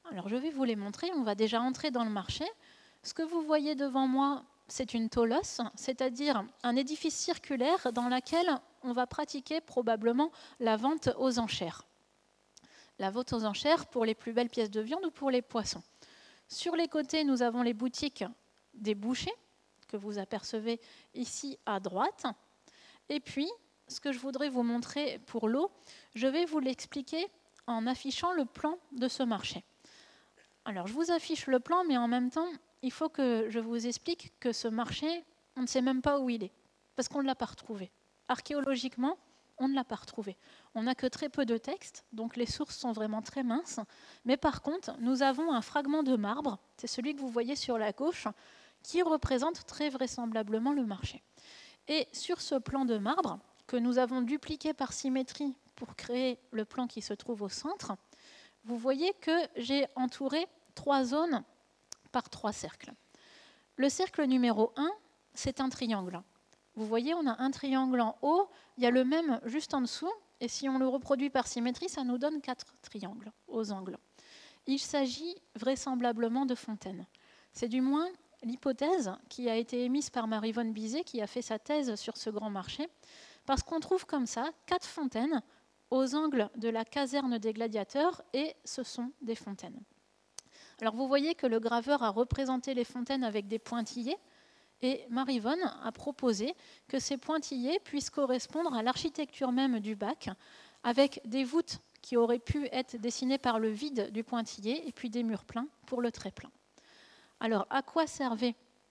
B: Alors je vais vous les montrer, on va déjà entrer dans le marché. Ce que vous voyez devant moi, c'est une taulos, c'est-à-dire un édifice circulaire dans lequel on va pratiquer probablement la vente aux enchères. La vente aux enchères pour les plus belles pièces de viande ou pour les poissons. Sur les côtés, nous avons les boutiques des bouchers, que vous apercevez ici à droite. Et puis, ce que je voudrais vous montrer pour l'eau, je vais vous l'expliquer en affichant le plan de ce marché. Alors, je vous affiche le plan, mais en même temps, il faut que je vous explique que ce marché, on ne sait même pas où il est, parce qu'on ne l'a pas retrouvé. Archéologiquement, on ne l'a pas retrouvé. On n'a que très peu de textes, donc les sources sont vraiment très minces. Mais par contre, nous avons un fragment de marbre, c'est celui que vous voyez sur la gauche, qui représente très vraisemblablement le marché. Et sur ce plan de marbre, que nous avons dupliqué par symétrie pour créer le plan qui se trouve au centre, vous voyez que j'ai entouré 3 zones par 3 cercles. Le cercle numéro 1, c'est un triangle. Vous voyez, on a un triangle en haut, il y a le même juste en dessous, et si on le reproduit par symétrie, ça nous donne 4 triangles aux angles. Il s'agit vraisemblablement de fontaines. C'est du moins l'hypothèse qui a été émise par Marie-Vonne Bizet, qui a fait sa thèse sur ce grand marché, parce qu'on trouve comme ça 4 fontaines aux angles de la caserne des gladiateurs, et ce sont des fontaines. Alors vous voyez que le graveur a représenté les fontaines avec des pointillés, et Marie-Vonne a proposé que ces pointillés puissent correspondre à l'architecture même du bac, avec des voûtes qui auraient pu être dessinées par le vide du pointillé, et puis des murs pleins pour le trait plein. Alors, à quoi servaient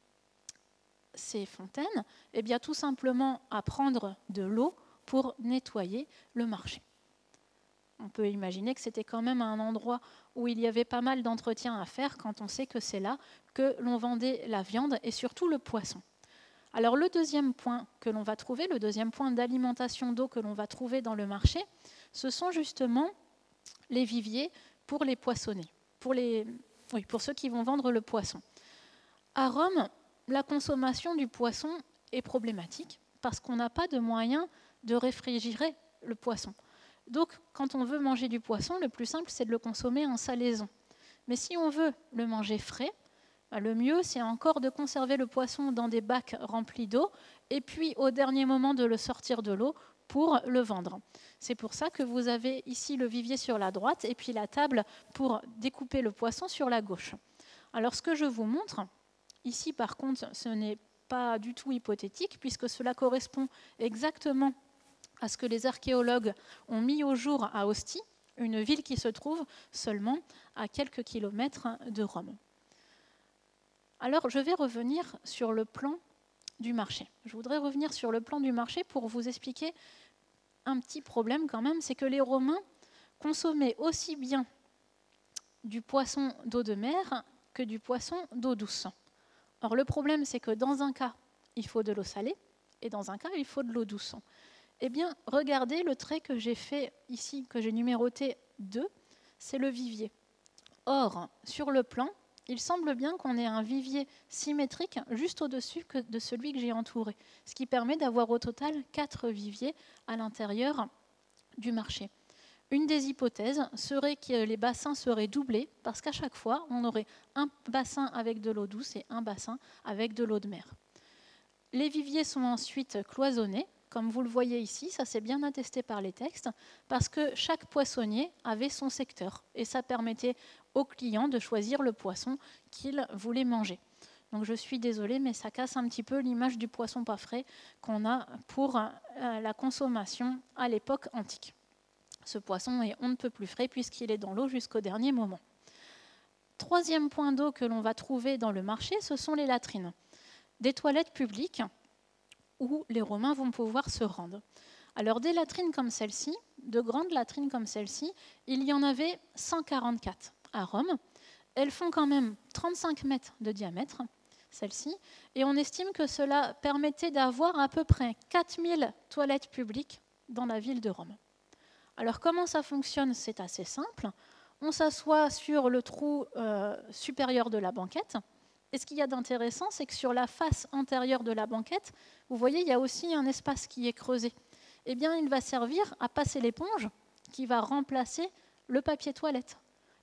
B: ces fontaines? Eh bien, tout simplement à prendre de l'eau pour nettoyer le marché. On peut imaginer que c'était quand même un endroit où il y avait pas mal d'entretien à faire quand on sait que c'est là que l'on vendait la viande et surtout le poisson. Alors le deuxième point que l'on va trouver, le deuxième point d'alimentation d'eau que l'on va trouver dans le marché, ce sont justement les viviers pour les poissonniers, pour ceux qui vont vendre le poisson. À Rome, la consommation du poisson est problématique parce qu'on n'a pas de moyen de réfrigérer le poisson. Donc, quand on veut manger du poisson, le plus simple, c'est de le consommer en salaison. Mais si on veut le manger frais, le mieux, c'est encore de conserver le poisson dans des bacs remplis d'eau et puis, au dernier moment, de le sortir de l'eau pour le vendre. C'est pour ça que vous avez ici le vivier sur la droite et puis la table pour découper le poisson sur la gauche. Alors, ce que je vous montre, ici, par contre, ce n'est pas du tout hypothétique puisque cela correspond exactement à ce que les archéologues ont mis au jour à Ostie, une ville qui se trouve seulement à quelques kilomètres de Rome. Alors, je vais revenir sur le plan du marché. Je voudrais revenir sur le plan du marché pour vous expliquer un petit problème quand même, c'est que les Romains consommaient aussi bien du poisson d'eau de mer que du poisson d'eau douce. Or, le problème, c'est que dans un cas, il faut de l'eau salée, et dans un cas, il faut de l'eau douce. Eh bien, regardez le trait que j'ai fait ici, que j'ai numéroté 2, c'est le vivier. Or, sur le plan, il semble bien qu'on ait un vivier symétrique juste au-dessus de celui que j'ai entouré, ce qui permet d'avoir au total 4 viviers à l'intérieur du marché. Une des hypothèses serait que les bassins seraient doublés, parce qu'à chaque fois, on aurait un bassin avec de l'eau douce et un bassin avec de l'eau de mer. Les viviers sont ensuite cloisonnés. Comme vous le voyez ici, ça c'est bien attesté par les textes, parce que chaque poissonnier avait son secteur, et ça permettait aux clients de choisir le poisson qu'ils voulaient manger. Donc je suis désolée, mais ça casse un petit peu l'image du poisson pas frais qu'on a pour la consommation à l'époque antique. Ce poisson est on ne peut plus frais puisqu'il est dans l'eau jusqu'au dernier moment. Troisième point d'eau que l'on va trouver dans le marché, ce sont les latrines. Des toilettes publiques où les Romains vont pouvoir se rendre. Alors des latrines comme celle-ci, de grandes latrines comme celle-ci, il y en avait 144 à Rome. Elles font quand même 35 mètres de diamètre, celle-ci, et on estime que cela permettait d'avoir à peu près 4000 toilettes publiques dans la ville de Rome. Alors comment ça fonctionne? C'est assez simple. On s'assoit sur le trou supérieur de la banquette. Et ce qu'il y a d'intéressant, c'est que sur la face antérieure de la banquette, vous voyez, il y a aussi un espace qui est creusé. Eh bien, il va servir à passer l'éponge qui va remplacer le papier toilette.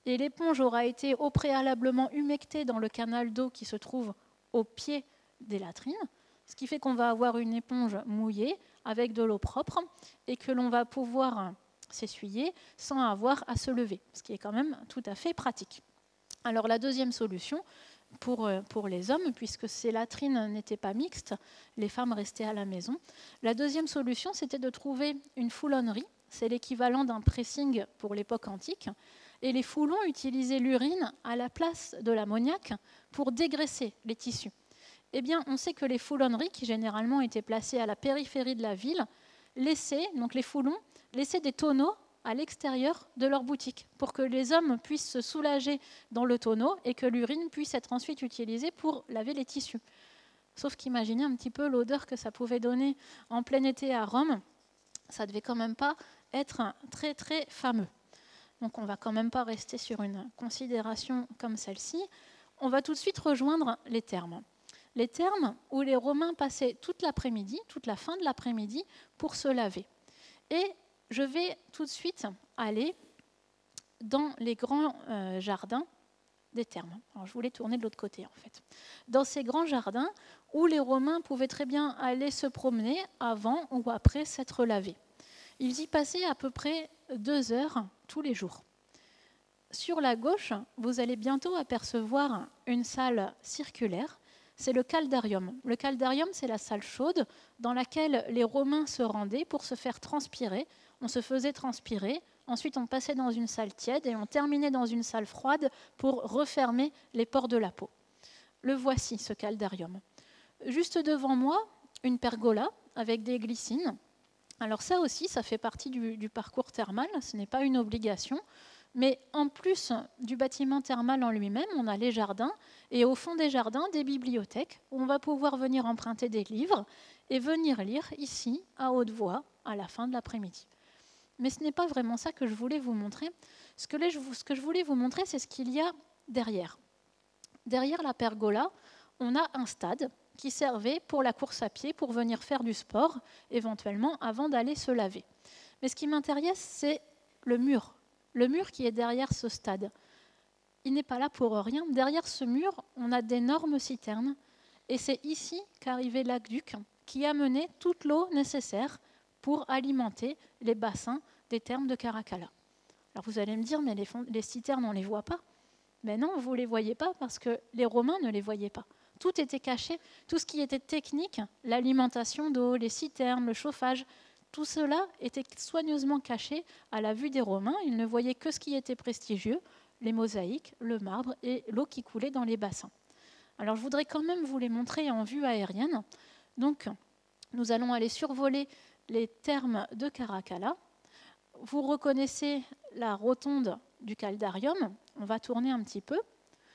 B: et l'éponge aura été au préalablement humectée dans le canal d'eau qui se trouve au pied des latrines, ce qui fait qu'on va avoir une éponge mouillée avec de l'eau propre et que l'on va pouvoir s'essuyer sans avoir à se lever, ce qui est quand même tout à fait pratique. Alors la deuxième solution pour les hommes, puisque ces latrines n'étaient pas mixtes, les femmes restaient à la maison, la deuxième solution c'était de trouver une foulonnerie, c'est l'équivalent d'un pressing pour l'époque antique, et les foulons utilisaient l'urine à la place de l'ammoniac pour dégraisser les tissus. Eh bien, on sait que les foulonneries, qui généralement étaient placées à la périphérie de la ville, donc les foulons, laissaient des tonneaux à l'extérieur de leur boutique pour que les hommes puissent se soulager dans le tonneau et que l'urine puisse être ensuite utilisée pour laver les tissus. Sauf qu'imaginez un petit peu l'odeur que ça pouvait donner en plein été à Rome, ça devait quand même pas être très très fameux. Donc on ne va quand même pas rester sur une considération comme celle-ci. On va tout de suite rejoindre les thermes. Les thermes où les Romains passaient toute l'après-midi, toute la fin de l'après-midi, pour se laver. Et je vais tout de suite aller dans les grands jardins des thermes. Alors je voulais tourner de l'autre côté en fait. Dans ces grands jardins où les Romains pouvaient très bien aller se promener avant ou après s'être lavés. Ils y passaient à peu près 2 heures tous les jours. Sur la gauche, vous allez bientôt apercevoir une salle circulaire. C'est le caldarium. Le caldarium, c'est la salle chaude dans laquelle les Romains se rendaient pour se faire transpirer. On se faisait transpirer, ensuite on passait dans une salle tiède et on terminait dans une salle froide pour refermer les pores de la peau. Le voici, ce caldarium. Juste devant moi, une pergola avec des glycines. Alors ça aussi, ça fait partie du parcours thermal, ce n'est pas une obligation. Mais en plus du bâtiment thermal en lui-même, on a les jardins, et au fond des jardins, des bibliothèques, où on va pouvoir venir emprunter des livres et venir lire ici, à haute voix, à la fin de l'après-midi. Mais ce n'est pas vraiment ça que je voulais vous montrer. Ce que je voulais vous montrer, c'est ce qu'il y a derrière. Derrière la pergola, on a un stade qui servait pour la course à pied, pour venir faire du sport, éventuellement, avant d'aller se laver. Mais ce qui m'intéresse, c'est le mur. Le mur qui est derrière ce stade. Il n'est pas là pour rien. Derrière ce mur, on a d'énormes citernes. Et c'est ici qu'arrivait l'aqueduc qui amenait toute l'eau nécessaire pour alimenter les bassins des thermes de Caracalla. Alors vous allez me dire, mais les citernes, on ne les voit pas. Mais non, vous ne les voyez pas parce que les Romains ne les voyaient pas. Tout était caché. Tout ce qui était technique, l'alimentation d'eau, les citernes, le chauffage, tout cela était soigneusement caché à la vue des Romains. Ils ne voyaient que ce qui était prestigieux, les mosaïques, le marbre et l'eau qui coulait dans les bassins. Alors je voudrais quand même vous les montrer en vue aérienne. Donc nous allons aller survoler les thermes de Caracalla. Vous reconnaissez la rotonde du caldarium. On va tourner un petit peu.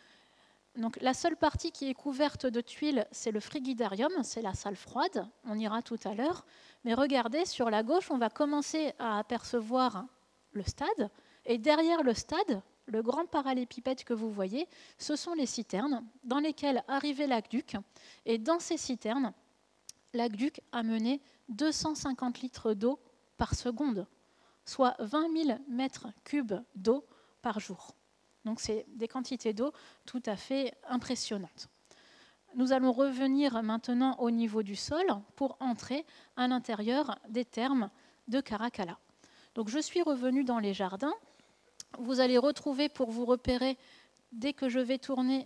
B: Donc, la seule partie qui est couverte de tuiles, c'est le frigidarium, c'est la salle froide. On ira tout à l'heure. Mais regardez, sur la gauche, on va commencer à apercevoir le stade. Et derrière le stade, le grand parallépipède que vous voyez, ce sont les citernes dans lesquelles arrivait l'aqueduc. Et dans ces citernes, l'aqueduc amenait 250 litres d'eau par seconde, soit 20 000 mètres cubes d'eau par jour. Donc c'est des quantités d'eau tout à fait impressionnantes. Nous allons revenir maintenant au niveau du sol pour entrer à l'intérieur des thermes de Caracalla. Donc je suis revenue dans les jardins. Vous allez retrouver, pour vous repérer, dès que je vais tourner...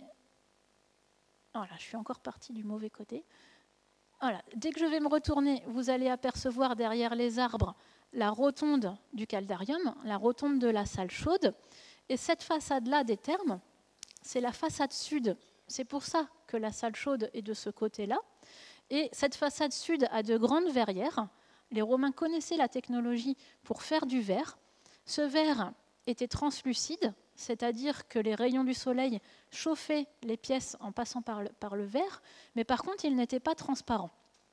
B: Voilà, je suis encore partie du mauvais côté. Voilà, dès que je vais me retourner, vous allez apercevoir derrière les arbres la rotonde du caldarium, la rotonde de la salle chaude. Et cette façade-là des thermes, c'est la façade sud. C'est pour ça que la salle chaude est de ce côté-là. Et cette façade sud a de grandes verrières. Les Romains connaissaient la technologie pour faire du verre. Ce verre était translucide, c'est-à-dire que les rayons du soleil chauffaient les pièces en passant par le verre, mais par contre, il n'était pas transparent.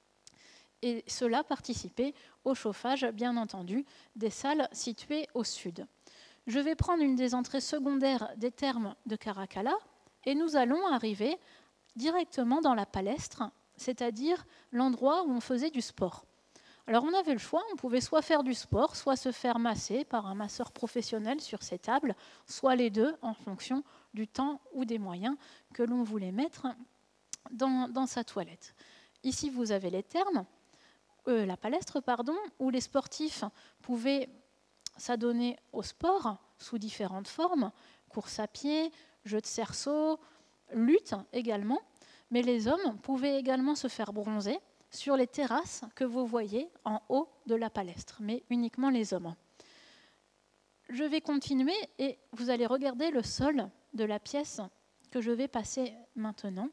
B: Et cela participait au chauffage, bien entendu, des salles situées au sud. Je vais prendre une des entrées secondaires des thermes de Caracalla et nous allons arriver directement dans la palestre, c'est-à-dire l'endroit où on faisait du sport. Alors on avait le choix, on pouvait soit faire du sport, soit se faire masser par un masseur professionnel sur ces tables, soit les deux en fonction du temps ou des moyens que l'on voulait mettre dans sa toilette. Ici vous avez les termes, la palestre, où les sportifs pouvaient s'adonner au sport sous différentes formes, course à pied, jeu de cerceau, lutte également, mais les hommes pouvaient également se faire bronzer sur les terrasses que vous voyez en haut de la palestre, mais uniquement les hommes. Je vais continuer et vous allez regarder le sol de la pièce que je vais passer maintenant.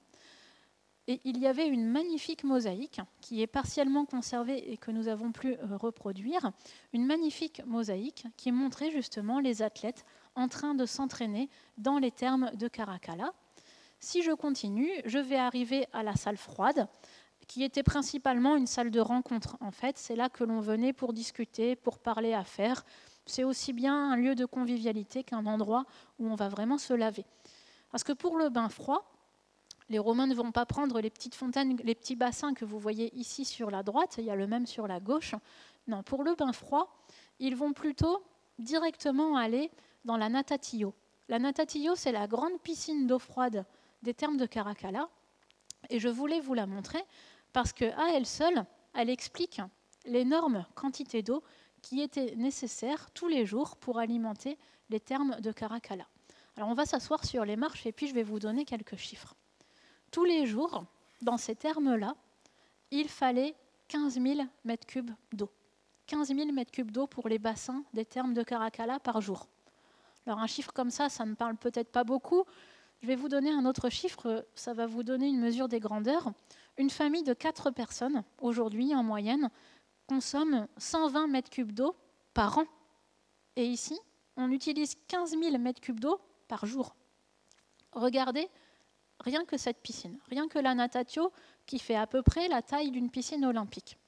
B: Et il y avait une magnifique mosaïque qui est partiellement conservée et que nous avons pu reproduire, une magnifique mosaïque qui montrait justement les athlètes en train de s'entraîner dans les thermes de Caracalla. Si je continue, je vais arriver à la salle froide, qui était principalement une salle de rencontre. En fait, c'est là que l'on venait pour discuter, pour parler affaires. C'est aussi bien un lieu de convivialité qu'un endroit où on va vraiment se laver. Parce que pour le bain froid, les Romains ne vont pas prendre les petites fontaines, les petits bassins que vous voyez ici sur la droite, il y a le même sur la gauche. Non, pour le bain froid, ils vont plutôt directement aller dans la Natatio. La Natatio, c'est la grande piscine d'eau froide des thermes de Caracalla. Et je voulais vous la montrer parce qu'à elle seule, elle explique l'énorme quantité d'eau qui était nécessaire tous les jours pour alimenter les thermes de Caracalla. Alors on va s'asseoir sur les marches et puis je vais vous donner quelques chiffres. Tous les jours, dans ces thermes-là, il fallait 15 000 mètres cubes d'eau. 15 000 mètres cubes d'eau pour les bassins des thermes de Caracalla par jour. Alors un chiffre comme ça ne parle peut-être pas beaucoup. Je vais vous donner un autre chiffre, ça va vous donner une mesure des grandeurs. Une famille de 4 personnes, aujourd'hui en moyenne, consomme 120 mètres cubes d'eau par an. Et ici, on utilise 15 000 mètres cubes d'eau par jour. Regardez, rien que cette piscine, rien que la Natatio, qui fait à peu près la taille d'une piscine olympique.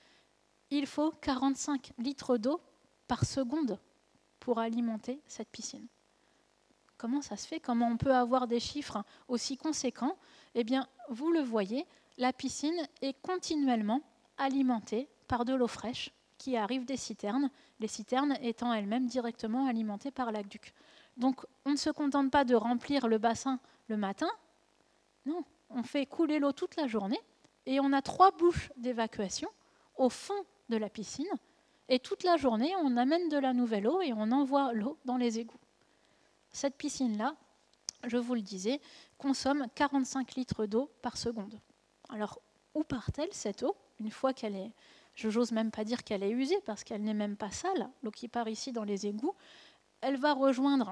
B: Il faut 45 litres d'eau par seconde pour alimenter cette piscine. Comment ça se fait? Comment on peut avoir des chiffres aussi conséquents? Eh bien, vous le voyez, la piscine est continuellement alimentée par de l'eau fraîche qui arrive des citernes, les citernes étant elles-mêmes directement alimentées par l'aqueduc. Donc, on ne se contente pas de remplir le bassin le matin, non, on fait couler l'eau toute la journée et on a 3 bouches d'évacuation au fond de la piscine et toute la journée, on amène de la nouvelle eau et on envoie l'eau dans les égouts. Cette piscine-là, je vous le disais, consomme 45 litres d'eau par seconde. Alors, où part-elle cette eau? Une fois qu'elle est, je n'ose même pas dire qu'elle est usée parce qu'elle n'est même pas sale, l'eau qui part ici dans les égouts, elle va rejoindre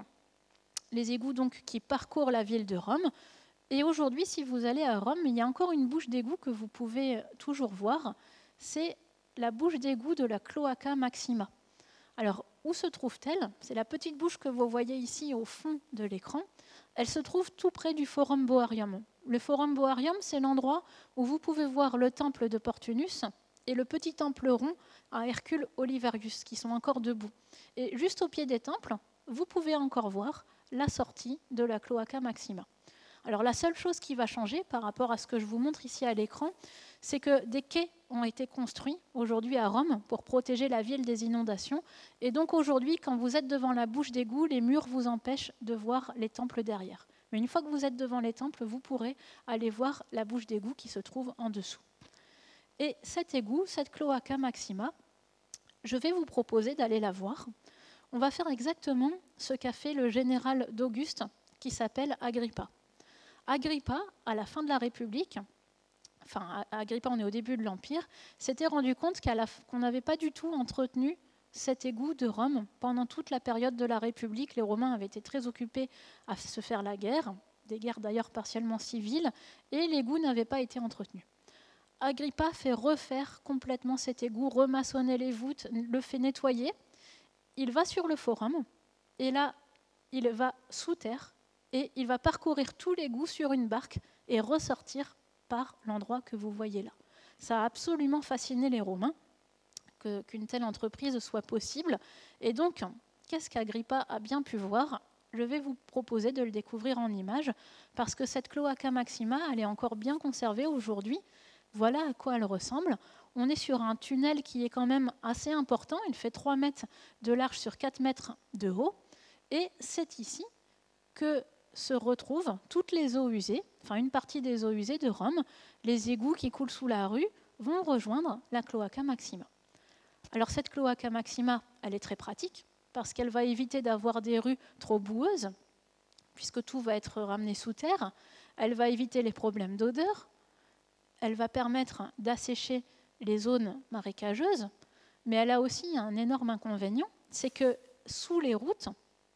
B: les égouts donc, qui parcourent la ville de Rome. Et aujourd'hui, si vous allez à Rome, il y a encore une bouche d'égout que vous pouvez toujours voir, c'est la bouche d'égout de la Cloaca Maxima. Alors, où se trouve-t-elle? C'est la petite bouche que vous voyez ici au fond de l'écran. Elle se trouve tout près du Forum Boarium. Le Forum Boarium, c'est l'endroit où vous pouvez voir le temple de Portunus et le petit temple rond à Hercule Olivarius, qui sont encore debout. Et juste au pied des temples, vous pouvez encore voir la sortie de la Cloaca Maxima. Alors la seule chose qui va changer par rapport à ce que je vous montre ici à l'écran, c'est que des quais ont été construits aujourd'hui à Rome pour protéger la ville des inondations. Et donc aujourd'hui, quand vous êtes devant la bouche d'égout, les murs vous empêchent de voir les temples derrière. Mais une fois que vous êtes devant les temples, vous pourrez aller voir la bouche d'égout qui se trouve en dessous. Et cet égout, cette Cloaca Maxima, je vais vous proposer d'aller la voir. On va faire exactement ce qu'a fait le général d'Auguste qui s'appelle Agrippa. Agrippa, à la fin de la République, enfin Agrippa, on est au début de l'Empire, s'était rendu compte qu'on n'avait pas du tout entretenu cet égout de Rome pendant toute la période de la République. Les Romains avaient été très occupés à se faire la guerre, des guerres d'ailleurs partiellement civiles, et l'égout n'avait pas été entretenu. Agrippa fait refaire complètement cet égout, remaçonner les voûtes, le fait nettoyer. Il va sur le forum, et là, il va sous terre, et il va parcourir tout l'égout sur une barque et ressortir par l'endroit que vous voyez là. Ça a absolument fasciné les Romains qu'une telle entreprise soit possible. Et donc, qu'est-ce qu'Agrippa a bien pu voir? Je vais vous proposer de le découvrir en images, parce que cette Cloaca Maxima, elle est encore bien conservée aujourd'hui. Voilà à quoi elle ressemble. On est sur un tunnel qui est quand même assez important. Il fait 3 mètres de large sur 4 mètres de haut. Et c'est ici que se retrouvent toutes les eaux usées, enfin une partie des eaux usées de Rome. Les égouts qui coulent sous la rue vont rejoindre la Cloaca Maxima. Alors cette Cloaca Maxima, elle est très pratique parce qu'elle va éviter d'avoir des rues trop boueuses, puisque tout va être ramené sous terre. Elle va éviter les problèmes d'odeur. Elle va permettre d'assécher les zones marécageuses, mais elle a aussi un énorme inconvénient, c'est que sous les routes,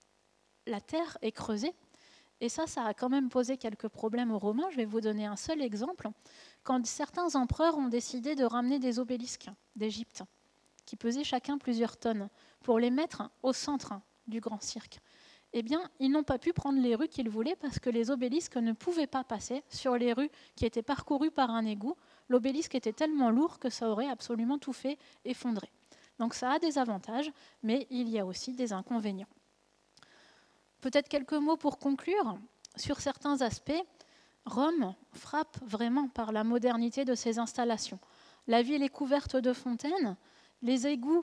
B: la terre est creusée. Et ça a quand même posé quelques problèmes aux Romains. Je vais vous donner un seul exemple. Quand certains empereurs ont décidé de ramener des obélisques d'Égypte, qui pesaient chacun plusieurs tonnes, pour les mettre au centre du grand cirque, eh bien, ils n'ont pas pu prendre les rues qu'ils voulaient parce que les obélisques ne pouvaient pas passer sur les rues qui étaient parcourues par un égout. L'obélisque était tellement lourd que ça aurait absolument tout fait effondrer. Donc ça a des avantages, mais il y a aussi des inconvénients. Peut-être quelques mots pour conclure. Sur certains aspects, Rome frappe vraiment par la modernité de ses installations. La ville est couverte de fontaines, les égouts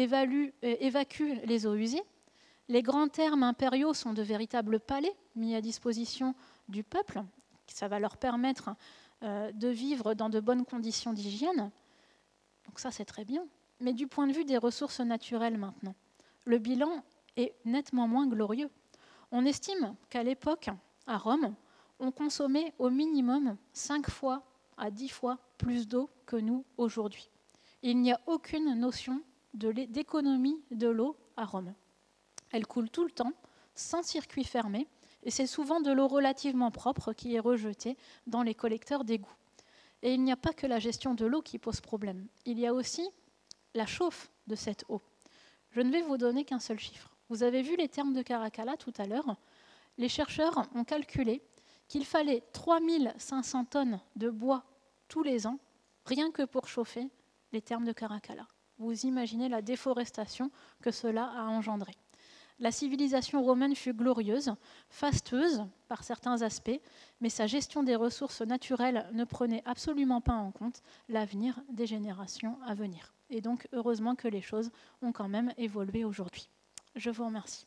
B: évacuent les eaux usées, les grands thermes impériaux sont de véritables palais mis à disposition du peuple. Ça va leur permettre de vivre dans de bonnes conditions d'hygiène. Donc ça, c'est très bien. Mais du point de vue des ressources naturelles maintenant, le bilan est nettement moins glorieux. On estime qu'à l'époque, à Rome, on consommait au minimum 5 fois à 10 fois plus d'eau que nous aujourd'hui. Il n'y a aucune notion d'économie de l'eau à Rome. Elle coule tout le temps, sans circuit fermé, et c'est souvent de l'eau relativement propre qui est rejetée dans les collecteurs d'égouts. Et il n'y a pas que la gestion de l'eau qui pose problème. Il y a aussi la chauffe de cette eau. Je ne vais vous donner qu'un seul chiffre. Vous avez vu les thermes de Caracalla tout à l'heure. Les chercheurs ont calculé qu'il fallait 3500 tonnes de bois tous les ans, rien que pour chauffer les thermes de Caracalla. Vous imaginez la déforestation que cela a engendré. La civilisation romaine fut glorieuse, fastueuse par certains aspects, mais sa gestion des ressources naturelles ne prenait absolument pas en compte l'avenir des générations à venir. Et donc, heureusement que les choses ont quand même évolué aujourd'hui. Je vous remercie.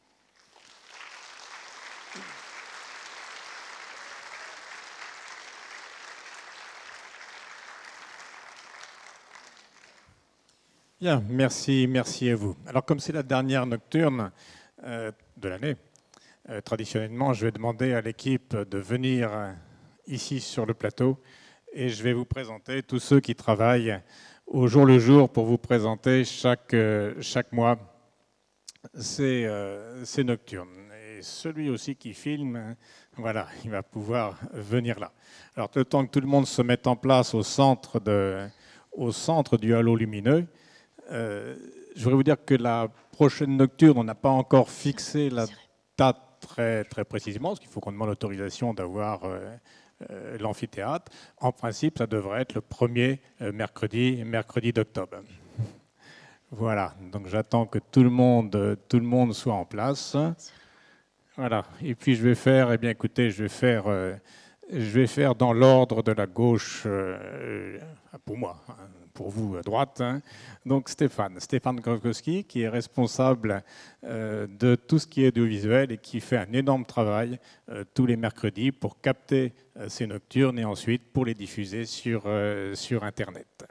A: Bien, merci à vous. Alors, comme c'est la dernière nocturne de l'année, traditionnellement, je vais demander à l'équipe de venir ici sur le plateau et je vais vous présenter tous ceux qui travaillent au jour le jour pour vous présenter chaque mois ces nocturnes. Et celui aussi qui filme, voilà, il va pouvoir venir là. Alors, le temps que tout le monde se mette en place au centre du halo lumineux, je voudrais vous dire que la prochaine nocturne, on n'a pas encore fixé la date très, très précisément, parce qu'il faut qu'on demande l'autorisation d'avoir l'amphithéâtre. En principe, ça devrait être le premier mercredi d'octobre. Voilà, donc j'attends que tout le monde soit en place. Voilà, et puis je vais faire, eh bien écoutez, je vais faire dans l'ordre de la gauche, pour moi, hein, pour vous à droite. Hein. Donc Stéphane Grokowski, qui est responsable de tout ce qui est audiovisuel et qui fait un énorme travail tous les mercredis pour capter ces nocturnes et ensuite pour les diffuser sur Internet.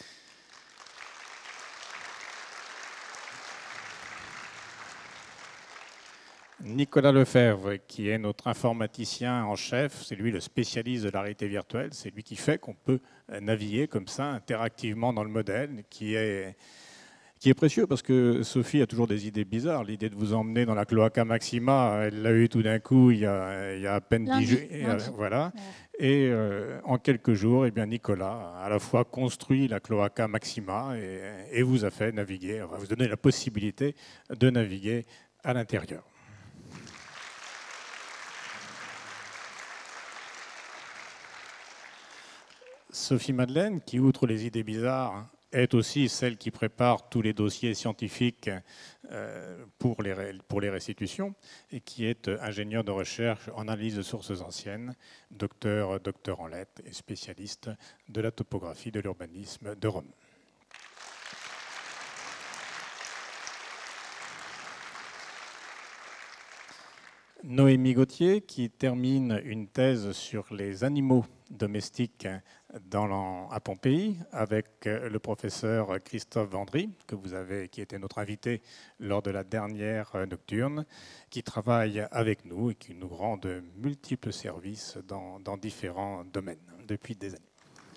A: Nicolas Lefebvre, qui est notre informaticien en chef, c'est lui le spécialiste de la réalité virtuelle, c'est lui qui fait qu'on peut naviguer comme ça interactivement dans le modèle, qui est précieux parce que Sophie a toujours des idées bizarres. L'idée de vous emmener dans la Cloaca Maxima, elle l'a eu tout d'un coup il y a à peine 10 jours. Voilà. Et en quelques jours, eh bien, Nicolas a à la fois construit la Cloaca Maxima et vous a fait naviguer, va vous donner la possibilité de naviguer à l'intérieur. Sophie Madeleine, qui, outre les idées bizarres, est aussi celle qui prépare tous les dossiers scientifiques pour les restitutions et qui est ingénieur de recherche en analyse de sources anciennes, docteur en lettres et spécialiste de la topographie de l'urbanisme de Rome. Noémie Gauthier, qui termine une thèse sur les animaux domestiques à Pompéi avec le professeur Christophe Vendry, qui était notre invité lors de la dernière nocturne, qui travaille avec nous et qui nous rend de multiples services dans différents domaines depuis des années.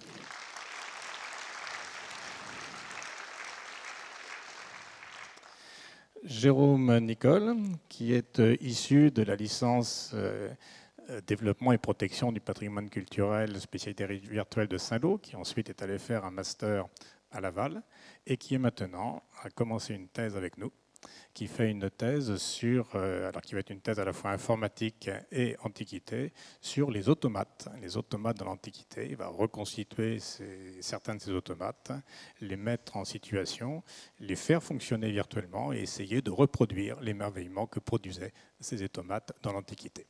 A: Jérôme Nicole, qui est issu de la licence développement et protection du patrimoine culturel, spécialité virtuelle de Saint-Lô, qui ensuite est allé faire un master à Laval et qui est maintenant a commencé une thèse avec nous, qui fait une thèse qui va être une thèse à la fois informatique et antiquité, sur les automates de l'Antiquité. Il va reconstituer certains de ces automates, les mettre en situation, les faire fonctionner virtuellement et essayer de reproduire l'émerveillement que produisaient ces automates dans l'Antiquité.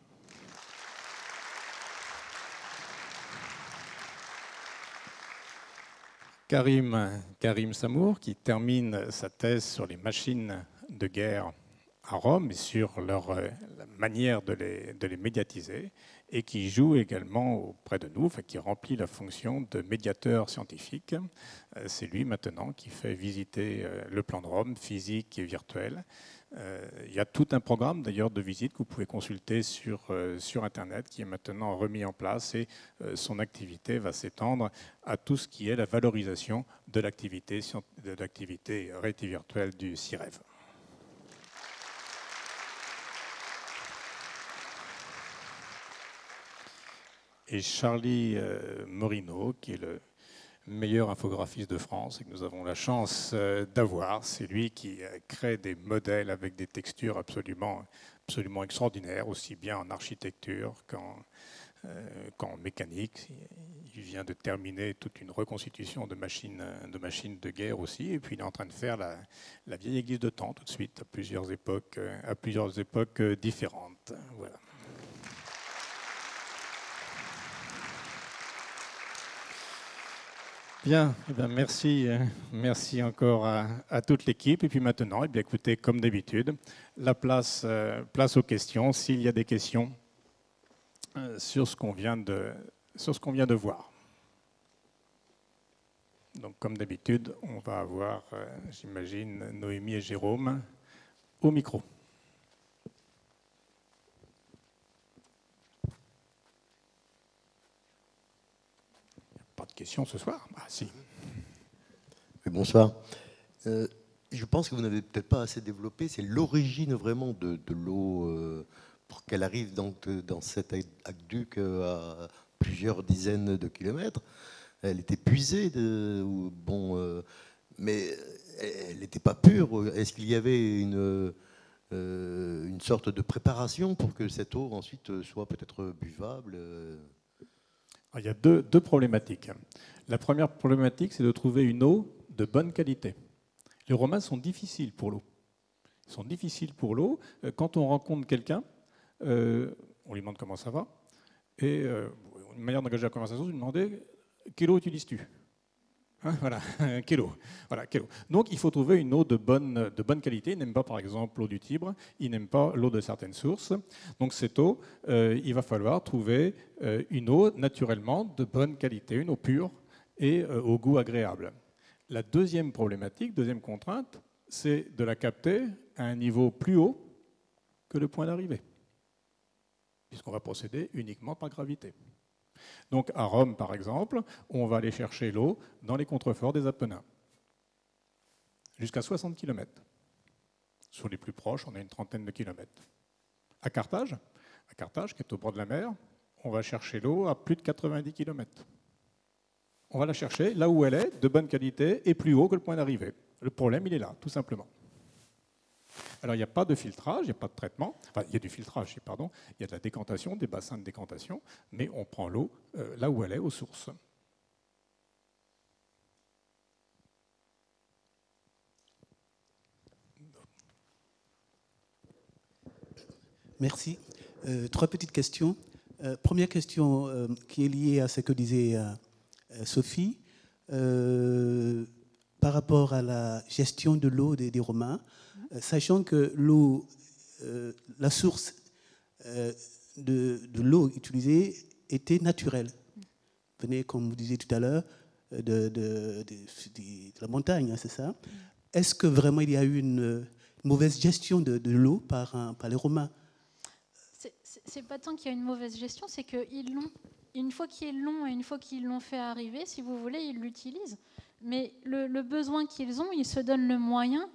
A: Karim Samour, qui termine sa thèse sur les machines de guerre à Rome et sur la manière de les médiatiser, et qui joue également auprès de nous, qui remplit la fonction de médiateur scientifique. C'est lui maintenant qui fait visiter le plan de Rome, physique et virtuel. Il y a tout un programme d'ailleurs de visite que vous pouvez consulter sur Internet, qui est maintenant remis en place, et son activité va s'étendre à tout ce qui est la valorisation de l'activité réalité virtuelle du CIREV. Et Charlie Morino, qui est le meilleur infographiste de France et que nous avons la chance d'avoir. C'est lui qui crée des modèles avec des textures absolument extraordinaires, aussi bien en architecture qu'en mécanique. Il vient de terminer toute une reconstitution de machines de guerre aussi, et puis il est en train de faire la vieille église de Thaon tout de suite, à plusieurs époques différentes. Voilà. Bien, merci encore à toute l'équipe. Et puis maintenant, écoutez, comme d'habitude, la place aux questions, s'il y a des questions sur ce qu'on vient de voir. Donc, comme d'habitude, on va avoir, j'imagine, Noémie et Jérôme au micro. Pas de questions ce soir? Ah, si.
C: Oui, bonsoir. Je pense que vous n'avez peut-être pas assez développé, c'est l'origine vraiment de l'eau pour qu'elle arrive dans cet aqueduc à plusieurs dizaines de kilomètres. Elle était puisée, mais elle n'était pas pure. Est-ce qu'il y avait une sorte de préparation pour que cette eau ensuite soit peut-être buvable?
A: Il y a deux problématiques. La première problématique, c'est de trouver une eau de bonne qualité. Les Romains sont difficiles pour l'eau. Ils sont difficiles pour l'eau. Quand on rencontre quelqu'un, on lui demande comment ça va. Et une manière d'engager la conversation, c'est de lui demander quelle eau utilises-tu? Voilà, quelle eau. Voilà, quelle eau. Donc il faut trouver une eau de bonne qualité. Ils n'aiment pas par exemple l'eau du Tibre, ils n'aiment pas l'eau de certaines sources. Donc cette eau, il va falloir trouver une eau naturellement de bonne qualité, une eau pure et au goût agréable. La deuxième problématique, deuxième contrainte, c'est de la capter à un niveau plus haut que le point d'arrivée, puisqu'on va procéder uniquement par gravité. Donc à Rome, par exemple, on va aller chercher l'eau dans les contreforts des Apennins, jusqu'à 60 km. Sur les plus proches, on a une trentaine de kilomètres. À Carthage, qui est au bord de la mer, on va chercher l'eau à plus de 90 km. On va la chercher là où elle est, de bonne qualité, et plus haut que le point d'arrivée. Le problème, il est là, tout simplement. Alors, il n'y a pas de filtrage, il n'y a pas de traitement. Enfin, il y a du filtrage, pardon. Il y a de la décantation, des bassins de décantation, mais on prend l'eau là où elle est, aux sources.
D: Merci. Trois petites questions. Première question qui est liée à ce que disait Sophie. Par rapport à la gestion de l'eau des Romains, sachant que l'eau, la source de l'eau utilisée était naturelle. Venait, comme vous disiez tout à l'heure, de la montagne, hein, c'est ça. Est-ce que vraiment il y a eu une mauvaise gestion de l'eau par les Romains?
B: C'est pas tant qu'il y a une mauvaise gestion, c'est qu'ils l'ont. Une fois qu'ils l'ont et une fois qu'ils l'ont fait arriver, si vous voulez, ils l'utilisent. Mais le besoin qu'ils ont, ils se donnent les moyens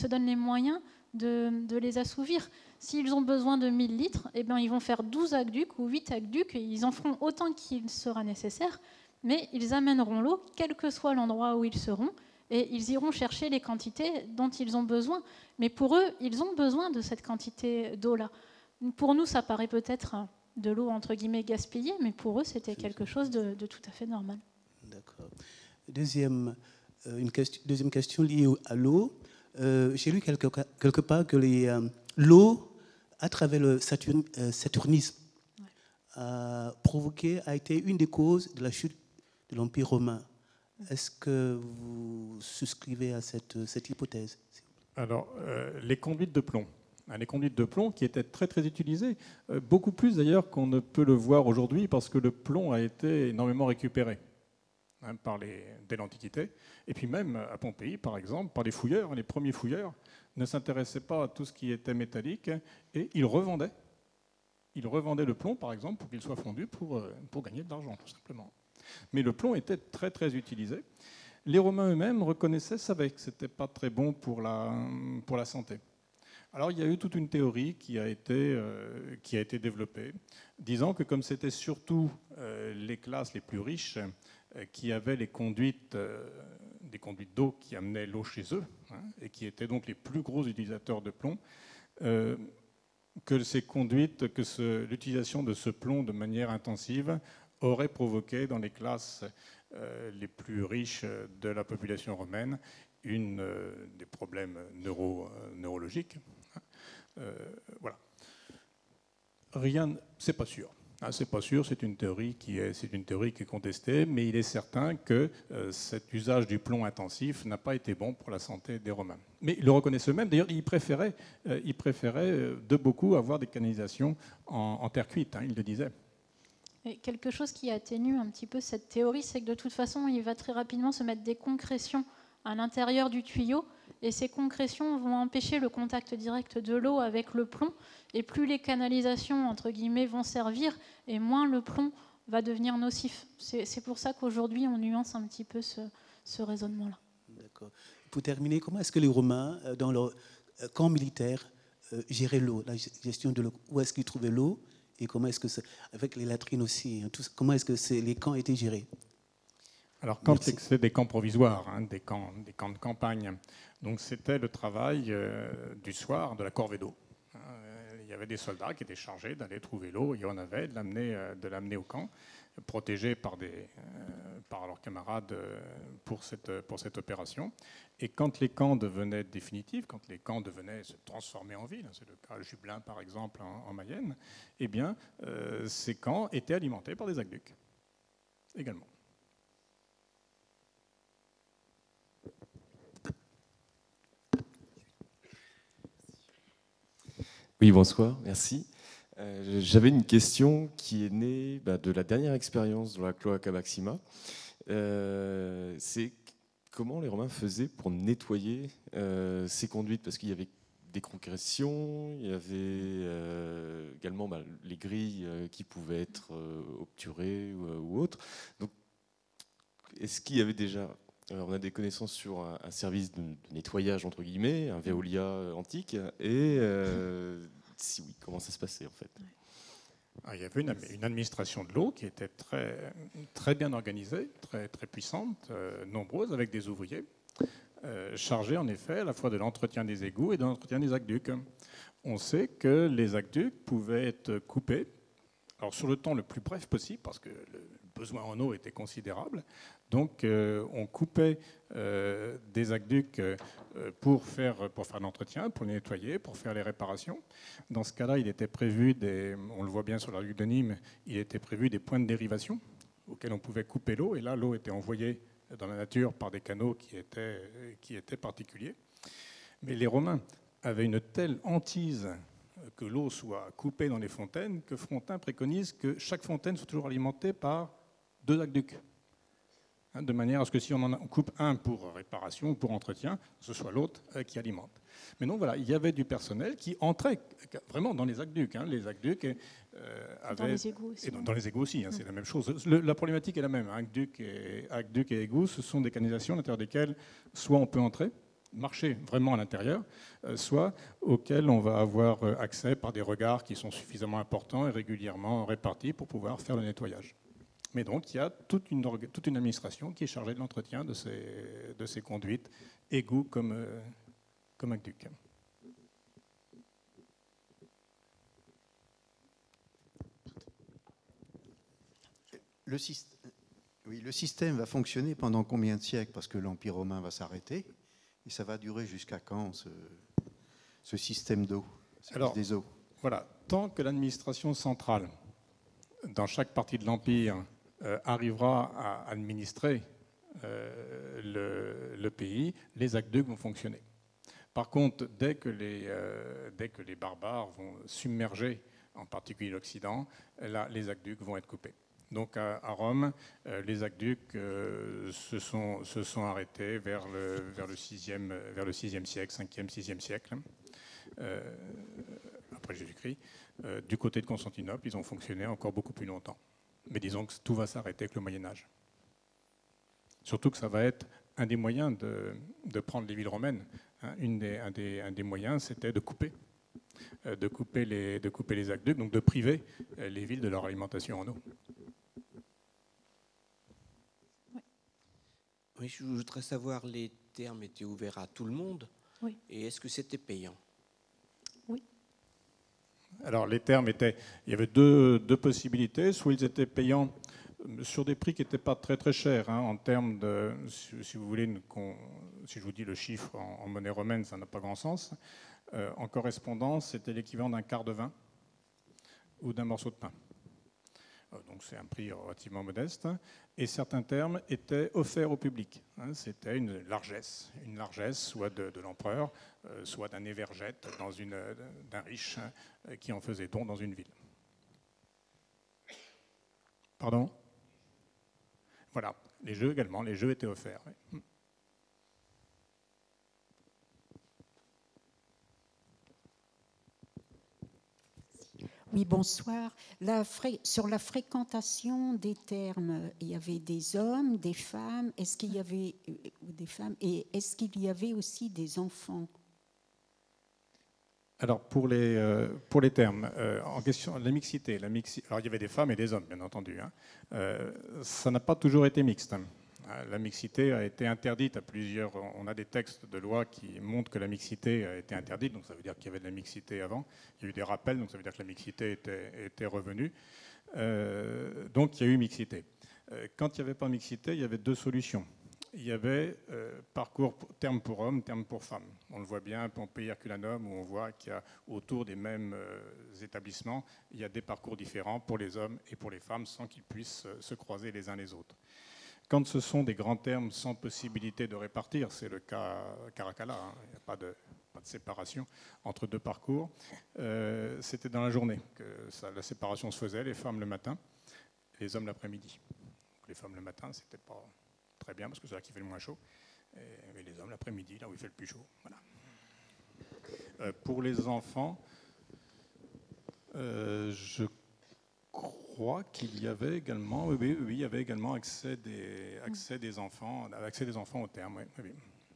B: de les assouvir. S'ils ont besoin de 1000 litres, eh bien, ils vont faire 12 aqueducs ou 8 aqueducs, et ils en feront autant qu'il sera nécessaire, mais ils amèneront l'eau, quel que soit l'endroit où ils seront, et ils iront chercher les quantités dont ils ont besoin. Mais pour eux, ils ont besoin de cette quantité d'eau-là. Pour nous, ça paraît peut-être de l'eau, entre guillemets, gaspillée, mais pour eux, c'était quelque chose de tout à fait normal.
D: D'accord. Deuxième question liée à l'eau. J'ai lu quelque part que l'eau, à travers le saturnisme, a été une des causes de la chute de l'Empire romain. Est-ce que vous souscrivez à cette hypothèse?
A: Alors, les conduites de plomb. Les conduites de plomb qui étaient très très utilisées, beaucoup plus d'ailleurs qu'on ne peut le voir aujourd'hui parce que le plomb a été énormément récupéré dès l'Antiquité. Et puis même à Pompéi, par exemple, par les fouilleurs. Les premiers fouilleurs ne s'intéressaient pas à tout ce qui était métallique et ils revendaient. Ils revendaient le plomb, par exemple, pour qu'il soit fondu pour gagner de l'argent, tout simplement. Mais le plomb était très très utilisé. Les Romains eux-mêmes savaient que ce n'était pas très bon pour la santé. Alors il y a eu toute une théorie qui a été développée, disant que comme c'était surtout les classes les plus riches qui avaient des conduites d'eau qui amenaient l'eau chez eux, et qui étaient donc les plus gros utilisateurs de plomb, que ces conduites, l'utilisation de ce plomb de manière intensive aurait provoqué dans les classes les plus riches de la population romaine des problèmes neurologiques. Voilà. C'est pas sûr. C'est pas sûr. C'est une théorie qui est contestée, mais il est certain que cet usage du plomb intensif n'a pas été bon pour la santé des Romains. Mais ils le reconnaissent eux-mêmes. D'ailleurs, ils préféraient de beaucoup avoir des canalisations en terre cuite. Ils le disaient.
B: Et quelque chose qui atténue un petit peu cette théorie, c'est que de toute façon, il va très rapidement se mettre des concrétions à l'intérieur du tuyau, et ces concrétions vont empêcher le contact direct de l'eau avec le plomb, et plus les canalisations, entre guillemets, vont servir, et moins le plomb va devenir nocif. C'est pour ça qu'aujourd'hui, on nuance un petit peu ce raisonnement-là.
D: D'accord. Pour terminer, comment est-ce que les Romains, dans leur camp militaire, géraient l'eau, la gestion de l'eau? Où est-ce qu'ils trouvaient l'eau? Et comment est-ce que avec les latrines aussi, comment est-ce que les camps étaient gérés?
A: Alors, c'est des camps provisoires, des camps de campagne. Donc, c'était le travail du soir de la corvée d'eau. Il y avait des soldats qui étaient chargés d'aller trouver l'eau. Il y en avait, de l'amener au camp, protégés par leurs camarades pour cette opération. Et quand les camps devenaient définitifs, quand les camps devenaient se transformer en ville, c'est le cas à Jublain par exemple en Mayenne, eh bien, ces camps étaient alimentés par des aqueducs également.
E: Oui, bonsoir, merci. J'avais une question qui est née de la dernière expérience de la Cloaca Maxima. C'est comment les Romains faisaient pour nettoyer ces conduites, parce qu'il y avait des concrétions, il y avait également les grilles qui pouvaient être obturées ou autres. Donc, est-ce qu'il y avait déjà... on a des connaissances sur un service de nettoyage, entre guillemets, un Veolia antique, et si oui, comment ça se passait en fait?
A: Il y avait une administration de l'eau qui était très, très bien organisée, très, très puissante, nombreuse, avec des ouvriers, chargés en effet à la fois de l'entretien des égouts et de l'entretien des aqueducs. On sait que les aqueducs pouvaient être coupés, alors sur le temps le plus bref possible, parce que le besoin en eau était considérable, Donc on coupait des aqueducs pour faire l'entretien, pour les nettoyer, pour faire les réparations. Dans ce cas-là, il était prévu, on le voit bien sur l'aqueduc de Nîmes, il était prévu des points de dérivation auxquels on pouvait couper l'eau, et là l'eau était envoyée dans la nature par des canaux qui étaient particuliers. Mais les Romains avaient une telle hantise que l'eau soit coupée dans les fontaines que Frontin préconise que chaque fontaine soit toujours alimentée par 2 aqueducs. De manière à ce que si on coupe un pour réparation, pour entretien, ce soit l'autre qui alimente. Mais non, voilà, il y avait du personnel qui entrait vraiment dans les aqueducs. Les aqueducs avaient...
B: Dans les égouts aussi.
A: Et dans les égouts aussi, c'est la même chose. La problématique est la même. Aqueduc et égouts, ce sont des canalisations à l'intérieur desquelles soit on peut entrer, marcher vraiment à l'intérieur, soit auxquelles on va avoir accès par des regards qui sont suffisamment importants et régulièrement répartis pour pouvoir faire le nettoyage. Mais donc, il y a toute une administration qui est chargée de l'entretien de ces conduites, égouts comme aqueducs.
F: Le système va fonctionner pendant combien de siècles? Parce que l'Empire romain va s'arrêter. Et ça va durer jusqu'à quand, ce système d'eau, des eaux?
A: Voilà, tant que l'administration centrale, dans chaque partie de l'Empire, arrivera à administrer le pays, les aqueducs vont fonctionner. Par contre, dès que les barbares vont submerger, en particulier l'Occident, là, les aqueducs vont être coupés. Donc à Rome, les aqueducs se sont arrêtés vers le 6e siècle, 5e, 6e siècle, après Jésus-Christ. Du côté de Constantinople, ils ont fonctionné encore beaucoup plus longtemps. Mais disons que tout va s'arrêter avec le Moyen-Âge. Surtout que ça va être un des moyens de prendre les villes romaines. Un des moyens, c'était de couper les aqueducs, donc de priver les villes de leur alimentation en eau.
G: Oui, je voudrais savoir, les thermes étaient ouverts à tout le monde?
B: Oui.
G: Et est-ce que c'était payant?
B: Oui.
A: Alors les termes il y avait deux possibilités, soit ils étaient payants sur des prix qui n'étaient pas très très chers, en termes de, si vous voulez, si je vous dis le chiffre en monnaie romaine, ça n'a pas grand sens. En correspondance, c'était l'équivalent d'un quart de vin ou d'un morceau de pain. Donc c'est un prix relativement modeste. Et certains termes étaient offerts au public. C'était une largesse, soit de l'empereur, soit d'un évergète, d'un riche qui en faisait don dans une ville. Pardon ? Voilà, les jeux également, les jeux étaient offerts. Oui.
H: Oui, bonsoir. Sur la fréquentation des thermes, il y avait des hommes, des femmes. Est-ce qu'il y avait des femmes et est-ce qu'il y avait aussi des enfants?
A: Alors pour les termes, en question la mixité, alors il y avait des femmes et des hommes, bien entendu. Ça n'a pas toujours été mixte. La mixité a été interdite à plusieurs. On a des textes de loi qui montrent que la mixité a été interdite, donc ça veut dire qu'il y avait de la mixité avant. Il y a eu des rappels, donc ça veut dire que la mixité était revenue. Donc il y a eu mixité. Quand il n'y avait pas mixité, il y avait deux solutions. Il y avait parcours terme pour homme, terme pour femme. On le voit bien à Pompéi Herculanum, où on voit qu'il y a autour des mêmes établissements, il y a des parcours différents pour les hommes et pour les femmes, sans qu'ils puissent se croiser les uns les autres. Quand ce sont des grands termes sans possibilité de répartir, c'est le cas Caracalla, il n'y a pas de séparation entre deux parcours, c'était dans la journée que la séparation se faisait, les femmes le matin, les hommes l'après-midi. Les femmes le matin, c'était pas très bien parce que c'est là qu'il fait le moins chaud, mais les hommes l'après-midi, là où il fait le plus chaud. Voilà. Pour les enfants, je crois qu'il y avait également, oui, il y avait également accès des enfants au terme. Oui.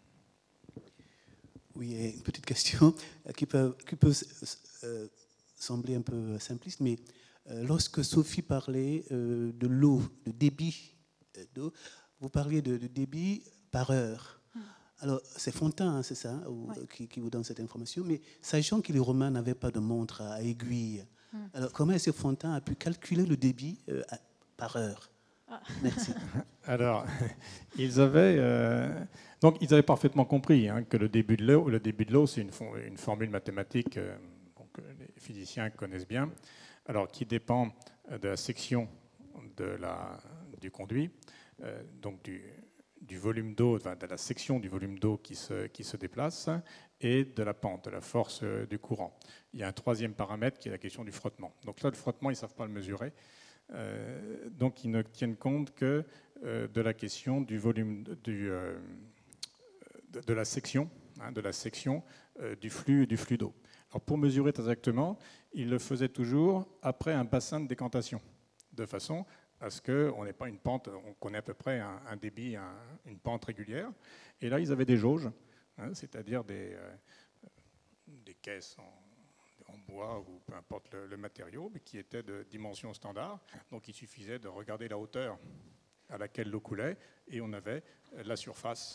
D: Oui, une petite question qui peut sembler un peu simpliste, mais lorsque Sophie parlait de l'eau, de débit d'eau, vous parliez de débit par heure. Alors, c'est Fontaine, c'est ça, qui vous donne cette information, mais sachant que les Romains n'avaient pas de montre à aiguille, alors comment est-ce que Fontaine a pu calculer le débit par heure? Merci.
A: Alors, ils avaient parfaitement compris que le début de l'eau, c'est une formule mathématique que les physiciens connaissent bien, alors qui dépend de la section du conduit, donc du volume d'eau, de la section du volume d'eau qui se déplace, et de la pente, de la force du courant. Il y a un troisième paramètre qui est la question du frottement. Donc là, le frottement, ils ne savent pas le mesurer. Donc ils ne tiennent compte que de la question du volume de la section, du flux d'eau. Alors pour mesurer exactement, ils le faisaient toujours après un bassin de décantation, de façon à ce qu'on n'ait pas une pente, on connaît à peu près un débit, une pente régulière. Et là, ils avaient des jauges, c'est-à-dire des caisses en bois ou peu importe le matériau, mais qui étaient de dimension standard. Donc il suffisait de regarder la hauteur à laquelle l'eau coulait et on avait la surface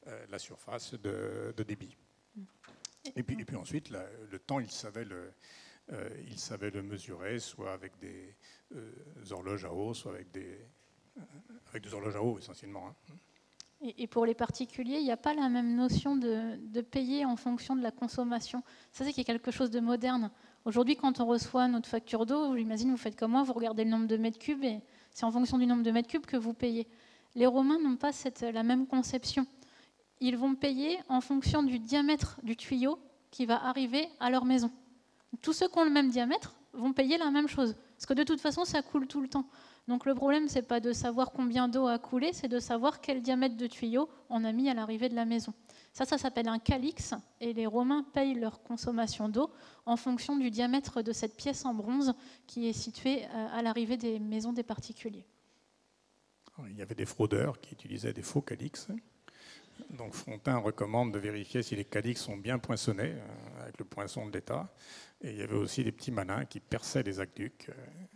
A: de débit. Et puis ensuite, le temps, il savait le mesurer, soit avec des horloges à eau, soit avec des horloges à eau essentiellement.
B: Et pour les particuliers, il n'y a pas la même notion de payer en fonction de la consommation. Ça, c'est quelque chose de moderne. Aujourd'hui, quand on reçoit notre facture d'eau, j'imagine, vous faites comme moi, vous regardez le nombre de mètres cubes et c'est en fonction du nombre de mètres cubes que vous payez. Les Romains n'ont pas la même conception. Ils vont payer en fonction du diamètre du tuyau qui va arriver à leur maison. Tous ceux qui ont le même diamètre vont payer la même chose. Parce que de toute façon, ça coule tout le temps. Donc le problème, ce n'est pas de savoir combien d'eau a coulé, c'est de savoir quel diamètre de tuyau on a mis à l'arrivée de la maison. Ça s'appelle un calix, et les Romains payent leur consommation d'eau en fonction du diamètre de cette pièce en bronze qui est située à l'arrivée des maisons des particuliers.
A: Il y avait des fraudeurs qui utilisaient des faux calix. Donc Frontin recommande de vérifier si les calix sont bien poinçonnés avec le poinçon de l'État. Et il y avait aussi des petits malins qui perçaient les aqueducs.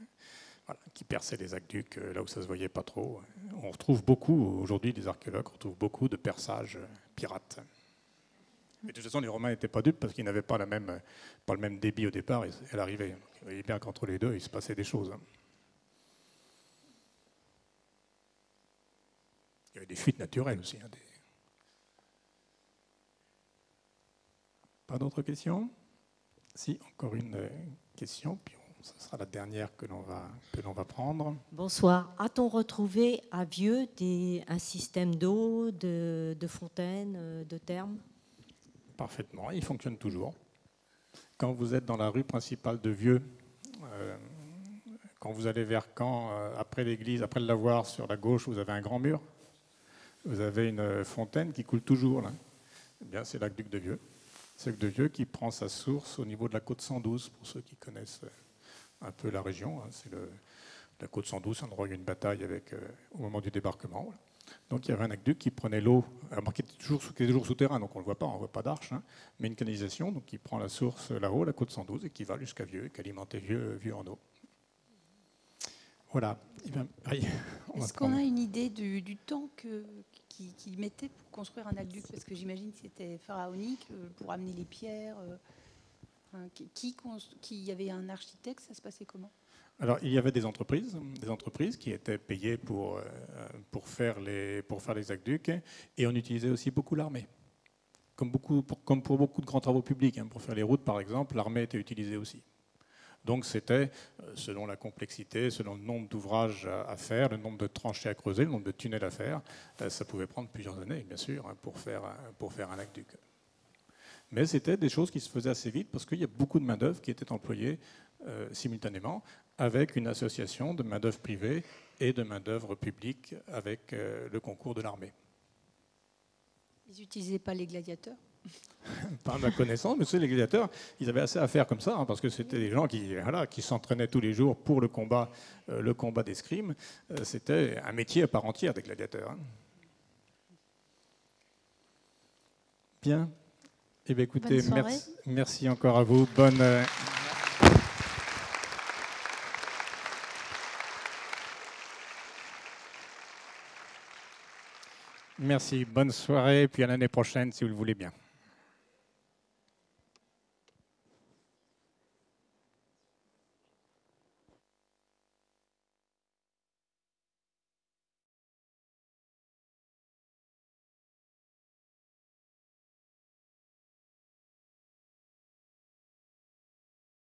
A: Là où ça ne se voyait pas trop. On retrouve beaucoup, aujourd'hui, des archéologues retrouvent beaucoup de perçages pirates. Mais de toute façon, les Romains n'étaient pas dupes parce qu'ils n'avaient pas le même débit au départ et à l'arrivée. Vous voyez bien qu'entre les deux, il se passait des choses. Il y avait des fuites naturelles aussi. Pas d'autres questions? Si, encore une question, puis ce sera la dernière que l'on va prendre.
I: Bonsoir. A-t-on retrouvé à Vieux un système d'eau, de fontaines, de thermes?
A: Parfaitement, il fonctionne toujours. Quand vous êtes dans la rue principale de Vieux, quand vous allez vers Caen, après l'église, après le lavoir, sur la gauche, vous avez un grand mur. Vous avez une fontaine qui coule toujours, là. Eh bien, c'est l'aqueduc de Vieux. C'est l'aqueduc de Vieux qui prend sa source au niveau de la côte 112, pour ceux qui connaissent un peu la région. C'est la côte 112, c'est un endroit où il y a une bataille au moment du débarquement. Voilà. Donc il y avait un aqueduc qui prenait l'eau, qui était toujours souterrain, donc on ne le voit pas, on ne voit pas d'arche, mais une canalisation donc qui prend la source là-haut, la côte 112, et qui va jusqu'à Vieux, qui alimentait Vieux en eau. Voilà.
J: Est-ce qu'on a une idée du temps qu'ils mettaient pour construire un aqueduc? Parce que j'imagine que c'était pharaonique, pour amener les pierres. Qui y avait un architecte, ça se passait comment?
A: Alors, il y avait des entreprises qui étaient payées pour faire les aqueducs, et on utilisait aussi beaucoup l'armée. Comme pour beaucoup de grands travaux publics, pour faire les routes par exemple, l'armée était utilisée aussi. Donc c'était, selon la complexité, selon le nombre d'ouvrages à faire, le nombre de tranchées à creuser, le nombre de tunnels à faire, ça pouvait prendre plusieurs années, bien sûr, pour faire un aqueduc. Mais c'était des choses qui se faisaient assez vite parce qu'il y a beaucoup de main-d'œuvre qui était employée simultanément avec une association de main-d'œuvre privée et de main-d'œuvre publique avec le concours de l'armée.
J: Ils n'utilisaient pas les gladiateurs?
A: Par ma connaissance, mais les gladiateurs, ils avaient assez à faire comme ça, parce que c'était des gens qui s'entraînaient tous les jours pour le combat d'escrime. C'était un métier à part entière des gladiateurs. Bien. Eh bien, écoutez, merci encore à vous. Merci, bonne soirée, puis à l'année prochaine si vous le voulez bien.